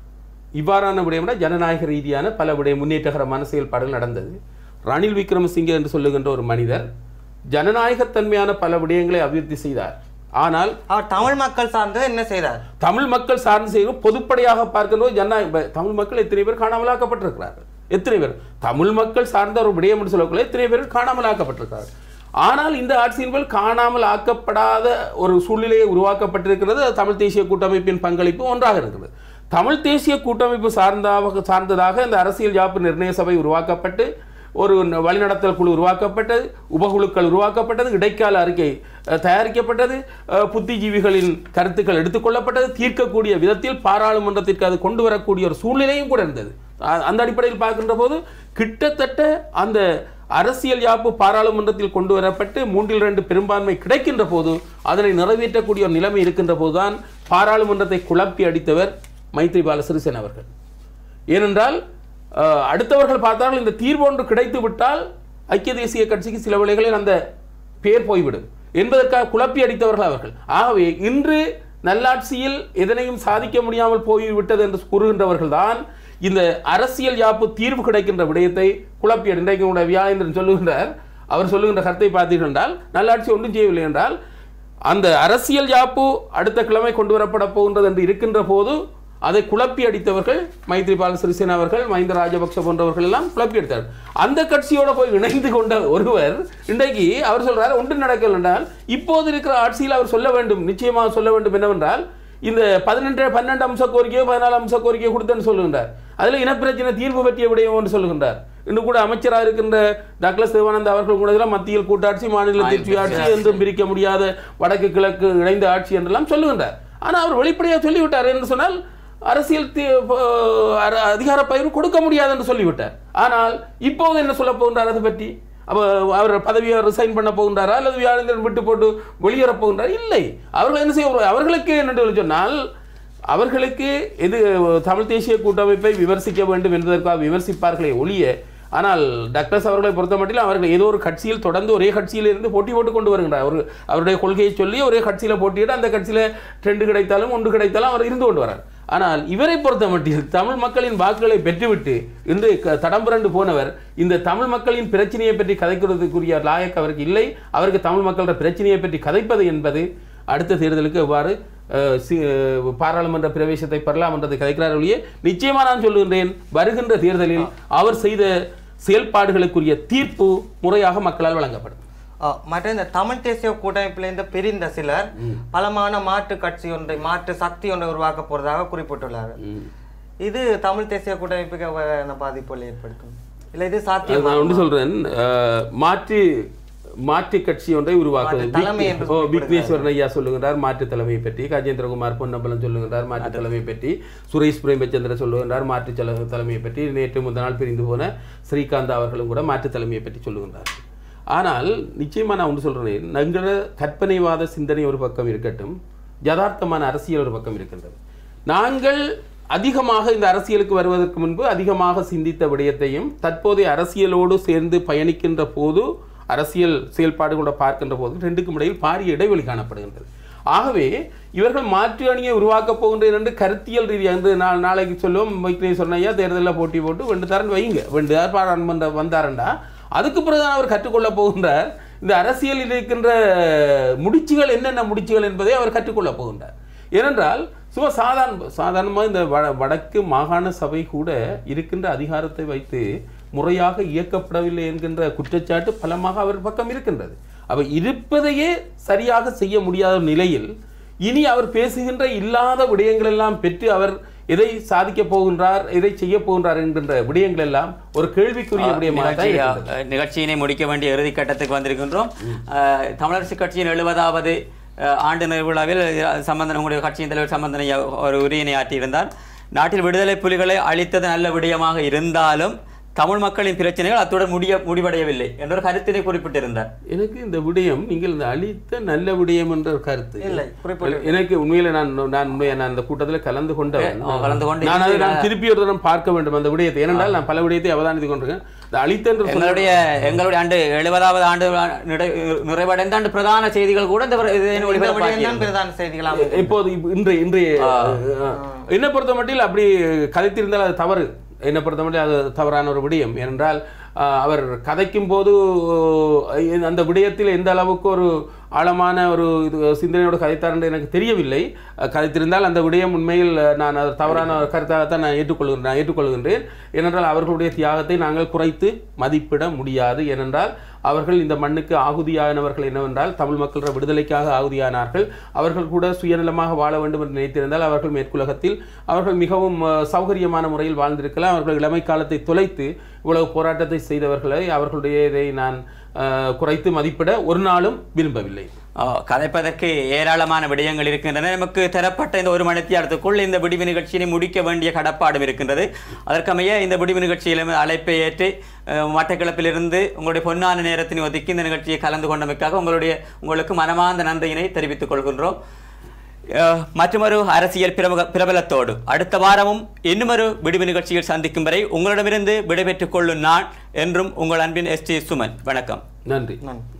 இவ்வாறான விடயம் ஜனநாயக ரீதியான பல முன்னேற்றகரமான செயல்பாடுகள் நடந்தது. ரணில் விக்ரமசிங்கே என்று சொல்லுகின்ற ஒரு மனிதர் ஜனநாயகத்தன்மையான பல விடயங்களை அபிவிருத்தி செய்தார். ஆனால் அவர் தமிழ் மக்கள் சார்ந்து என்ன செய்தார்? தமிழ் மக்கள் சார்ந்து செய்யும் பொதுப்படையாக பார்க்கின்ற ஜனநாயக தமிழ் மக்கள் எத்தனை பேர் காணாமலாக்கப்பட்டிருக்கிறார்கள்? எத்தனை பேர் தமிழ் மக்கள் சார்ந்த ஒரு விடயம் என்று சொல்லக்குள்ள எத்தனை பேர் காணாமலாக்கப்பட்டிருக்கிறார்கள்? ஆனால் இந்த ஆட்சியின் காணாமல் ஆக்கப்படாத ஒரு சூழ்நிலையை உருவாக்கப்பட்டிருக்கிறது. தமிழ் தேசிய கூட்டமைப்பின் பங்களிப்பு ஒன்றாக இருக்கிறது. தமிழ் தேசிய கூட்டமைப்பு சார்ந்ததாக இந்த அரசியல் யாப்பு நிர்ணய சபை உருவாக்கப்பட்டு ஒரு வழிநடத்தல் குழு உருவாக்கப்பட்டது, உபகுழுக்கள் உருவாக்கப்பட்டது, இடைக்கால அறிக்கை தயாரிக்கப்பட்டது, புத்திஜீவிகளின் கருத்துக்கள் எடுத்துக்கொள்ளப்பட்டது, தீர்க்கக்கூடிய விதத்தில் பாராளுமன்றத்திற்கு அது கொண்டு வரக்கூடிய ஒரு சூழ்நிலையும் கூட இருந்தது. அந்த அடிப்படையில் பார்க்கின்ற போது கிட்டத்தட்ட அந்த அரசியல் யாப்பு பாராளுமன்றத்தில் கொண்டு வரப்பட்டு 3/2 பெரும்பான்மை கிடைக்கின்ற போது அதனை நிறைவேற்றக்கூடிய ஒரு நிலைமை இருக்கின்ற போதுதான் பாராளுமன்றத்தை குழப்பி அடித்தவர் மைத்ரிபால சிறிசேன அவர்கள். ஏனென்றால் அடுத்தவர்கள் பார்த்தார்கள் இந்த தீர்வு ஒன்று கிடைத்து விட்டால் ஐக்கிய தேசிய கட்சிக்கு சில வேளைகளில் அந்த பேர் போய்விடும் என்பதற்காக குழப்பி அடித்தவர்கள் அவர்கள். ஆகவே இன்று நல்லாட்சியில் எதனையும் சாதிக்க முடியாமல் போய்விட்டது என்று கூறுகின்றவர்கள் தான் இந்த அரசியல் யாப்பு தீர்வு கிடைக்கின்ற விடயத்தை குழப்பி இன்றைக்கு வியாழேந்திரன் சொல்லுகின்றார். அவர் சொல்லுகின்ற கருத்தை பார்த்தீர்கள் என்றால் நல்லாட்சி ஒன்றும் செய்யவில்லை என்றால் அந்த அரசியல் யாப்பு அடுத்த கிழமை கொண்டு வரப்பட போகின்றது என்று இருக்கின்ற போது அதை குழப்பி அடித்தவர்கள் மைத்ரிபால சிறிசேன அவர்கள், மஹிந்த ராஜபக்ஷ போன்றவர்கள் எல்லாம் குழப்பி அடித்தார்கள். அந்த கட்சியோட போய் இணைந்து கொண்ட ஒருவர் இன்றைக்கு அவர் சொல்றாரு ஒன்று நடக்கல என்றால் இப்போது இருக்கிற ஆட்சியில் அவர் சொல்ல வேண்டும், நிச்சயமாக சொல்ல வேண்டும் என்னவென்றால் இந்த 12 அம்ச கோரிக்கையோ 14 அம்ச கோரிக்கையோ கொடுத்தேன்னு சொல்லுகின்றார். அதில் இனப்பிரச்சனை தீர்வு பற்றிய விடயம் என்று சொல்லுகின்றார். இன்னும் கூட அமைச்சராக இருக்கின்ற டாக்டர் சிவானந்த அவர்கள் கூட மத்தியில் கூட்டாட்சி, மாநிலத்தில் ஆட்சி என்றும் பிரிக்க முடியாத வடக்கு கிழக்கு இணைந்த ஆட்சி என்றெல்லாம் சொல்லுகின்றார். ஆனால் அவர் வெளிப்படையாக சொல்லிவிட்டார் என்று சொன்னால் அரசியல் அதிகார பயிர் கொடுக்க முடியாது என்று சொல்லிவிட்டார். ஆனால் இப்போது என்ன சொல்ல போகின்றார் அதை பற்றி? அவர் பதவியை ரிசைன் பண்ண போகின்றாரா அல்லது வியாழேந்திரன் விட்டு போட்டு வெளியேற போகின்றார்? இல்லை. அவர்கள் என்ன செய்ய அவர்களுக்கு என்று சொன்னால் அவர்களுக்கு எது தமிழ் தேசிய கூட்டமைப்பை விமர்சிக்க வேண்டும் என்பதற்காக விமர்சிப்பார்களே ஒழிய, ஆனால் டாக்டர்ஸ் அவர்களை பொறுத்த மட்டில் அவர்கள் ஏதோ ஒரு கட்சியில் தொடர்ந்து ஒரே கட்சியில் இருந்து போட்டி போட்டு கொண்டு வருகின்றார். அவருடைய கொள்கையை சொல்லி ஒரே கட்சியில் போட்டியிட்டு அந்த கட்சியில் 2 கிடைத்தாலும் 1 கிடைத்தாலும் அவர் இருந்து கொண்டு வரார். ஆனால் இவரை பொறுத்த மட்டில் தமிழ் மக்களின் வாக்குகளை பெற்றுவிட்டு இன்று தடம் புரண்டு போனவர் இந்த தமிழ் மக்களின் பிரச்சனையை பற்றி கதைக்கிறதுக்குரிய லாயக் அவருக்கு இல்லை. அவருக்கு தமிழ் மக்களோட பிரச்சனையை பற்றி கதைப்பது என்பது அடுத்த தேர்தலுக்கு எவ்வாறு பாராளுமன்ற பிரவேசத்தை பெறலாம் என்றதை கதைக்கிறார் ஒழிய நிச்சயமா நான் சொல்லுகின்றேன், வருகின்ற தேர்தலில் அவர் செய்த செயல்பாடுகளுக்குரிய தீர்ப்பு முறையாக மக்களால் வழங்கப்படும். மற்ற இந்த தமிழ் தேசிய கூட்டமைப்பிலிருந்து பிரிந்த சிலர் பலமான மாற்று கட்சி ஒன்றை மாற்று சக்தி ஒன்றை உருவாக்க போறதாக குறிப்பிட்டுள்ளார்கள். இது தமிழ் தேசிய கூட்டமைப்புக்கு பாதிப்புகளை ஏற்படுத்தும் இல்லை? இது சாத்தியம்? நான் ஒன்று சொல்றேன், மாற்று கட்சி ஒன்றை உருவாக்குவது. விக்னேஸ்வரன் ஐயா சொல்லுகின்றார் மாற்று தலைமையை பற்றி, கஜேந்திரகுமார் பொன்னம்பலம் சொல்லுகின்றார் மாற்று தலைமையை பற்றி, சுரேஷ் பிரேமச்சந்திர சொல்லுகின்றார் மாற்று தலைமையை பற்றி, நேற்று முந்த நாள் பிரிந்து போன ஸ்ரீகாந்த் அவர்களும் கூட மாற்று தலைமையை பற்றி சொல்லுகின்றார். ஆனால் நிச்சயமா நான் ஒன்று சொல்றேன், எங்களோட கற்பனைவாத சிந்தனை ஒரு பக்கம் இருக்கட்டும், யதார்த்தமான அரசியல் ஒரு பக்கம் இருக்கின்றது. நாங்கள் அதிகமாக இந்த அரசியலுக்கு வருவதற்கு முன்பு அதிகமாக சிந்தித்த விடயத்தையும் தற்போதைய அரசியலோடு சேர்ந்து பயணிக்கின்ற போது, அரசியல் செயல்பாடுகளோட பார்க்கின்ற போது ரெண்டுக்கும் இடையில் பாரிய இடைவெளி காணப்படுகின்றது. ஆகவே இவர்கள் மாற்று அணியை உருவாக்கப் போகின்றனர் என்று கருத்தியல் ரீதியாக வந்து நாளைக்கு சொல்லுவோம், விக்னேஸ்வரன் ஐயா தேர்தலில் போட்டி போட்டு வெண்டு தரன் வைங்க, வெண்டு பாராளுமன்றம் வந்தாரண்டா அதுக்கு பிறகுதான் அவர் கற்றுக்கொள்ளப் போகின்றார் இந்த அரசியலில் இருக்கின்ற முடிச்சுகள் என்னென்ன முடிச்சுகள் என்பதை அவர் கற்றுக்கொள்ளப் போகின்றார். ஏனென்றால் சும்மா சாதாரணமாக இந்த வடக்கு மாகாண சபை கூட இருக்கின்ற அதிகாரத்தை வைத்து முறையாக இயக்கப்படவில்லை என்கின்ற குற்றச்சாட்டு பலமாக அவர் பக்கம் இருக்கின்றது. அப்ப இருப்பதையே சரியாக செய்ய முடியாத நிலையில் இனி அவர் பேசுகின்ற இல்லாத விடயங்கள் எல்லாம் பெற்று அவர் எதை சாதிக்க போகின்றார், எதை செய்ய போகின்றார் என்கின்ற விடயங்கள் எல்லாம் ஒரு கேள்விக்குரிய விடயமாக. நிகழ்ச்சியினை முடிக்க வேண்டிய இறுதி கட்டத்துக்கு வந்திருக்கின்றோம். தமிழரசு கட்சியின் 70வது ஆண்டு நிறைவிழாவில் உங்களுடைய கட்சியின் தலைவர் சம்பந்தன் ஒரு உரையினை ஆற்றியிருந்தார். நாட்டில் விடுதலை புலிகளை அளித்தது நல்ல விடயமாக இருந்தாலும் தமிழ் மக்களின் பிரச்சனைகள் அத்துடன் முடிவடையவில்லை என்ற ஒரு கருத்தினை குறிப்பிட்டிருந்தார். எனக்கு இந்த விடயம் நீங்கள் இந்த அளித்த நல்ல விடயம் என்ற ஒரு கருத்து இல்லை. எனக்கு உண்மையில நான் அந்த கூட்டத்தில் கலந்து கொண்டு நான் திருப்பி ஒரு தரம் பார்க்க வேண்டும் அந்த விடயத்தை. ஏனென்றால் நான் பல விடயத்தை அவதானித்துக் கொண்டிருக்கேன். எங்களுடைய ஆண்டு 70வது ஆண்டு நிறைவடைந்த ஆண்டு பிரதான செய்திகள் கூட பிரதான செய்திகளாக இப்போது இன்றைய என்னை பொறுத்த மட்டில் அப்படி கதைத்திருந்தால் அது தவறு. என்னை பொறுத்த மட்டும் அது தவறான ஒரு விடயம். ஏனென்றால் அவர் கதைக்கும் போது அந்த விடயத்தில் எந்த அளவுக்கு ஒரு ஆழமான ஒரு சிந்தனையோடு கதைத்தார் என்று எனக்கு தெரியவில்லை. கதைத்திருந்தால் அந்த விடயம் உண்மையில் நான் அது தவறான கருத்தாகத்தான் நான் ஏற்றுக்கொள்கின்றேன். ஏனென்றால் அவர்களுடைய தியாகத்தை நாங்கள் குறைத்து மதிப்பிட முடியாது. ஏனென்றால் அவர்கள் இந்த மண்ணுக்கு ஆகுதியானவர்கள் என்னவென்றால் தமிழ் மக்களோட விடுதலைக்காக ஆகுதியானார்கள். அவர்கள் கூட சுயநலமாக வாழ வேண்டும் என்று நினைத்திருந்தால் அவர்கள் மேற்குலகத்தில் அவர்கள் மிகவும் சௌகரியமான முறையில் வாழ்ந்திருக்கலாம். அவர்கள் இளமை காலத்தை தொலைத்து இவ்வளவு போராட்டத்தை செய்தவர்களை அவர்களுடைய இதை நான் குறைத்து மதிப்பிட ஒரு நாளும் விரும்பவில்லை. கதைப்பதற்கு ஏராளமான விடயங்கள் இருக்கின்றன. நமக்கு தரப்பட்ட இந்த ஒரு மணித்தியாலத்துக்குள் இந்த விடிவு நிகழ்ச்சியை முடிக்க வேண்டிய கடப்பாடும் இருக்கின்றது. அதற்கமைய இந்த விடிவு நிகழ்ச்சியிலும் அழைப்பை ஏற்று மட்டக்களப்பிலிருந்து உங்களுடைய பொன்னான நேரத்தினை ஒதுக்கி இந்த நிகழ்ச்சியை கலந்து கொண்டமைக்காக உங்களுக்கு மனமார்ந்த நன்றியினை தெரிவித்துக் கொள்கின்றோம். மற்றொரு அரசியல் பிரபலத்தோடு அடுத்த வாரமும் இன்னுமொரு விடிவு நிகழ்ச்சியில் சந்திக்கும் வரை உங்களிடமிருந்து விடைபெற்றுக் கொள்ளும் நான் என்றும் உங்கள் அன்பின் ST சுமன். வணக்கம். நன்றி.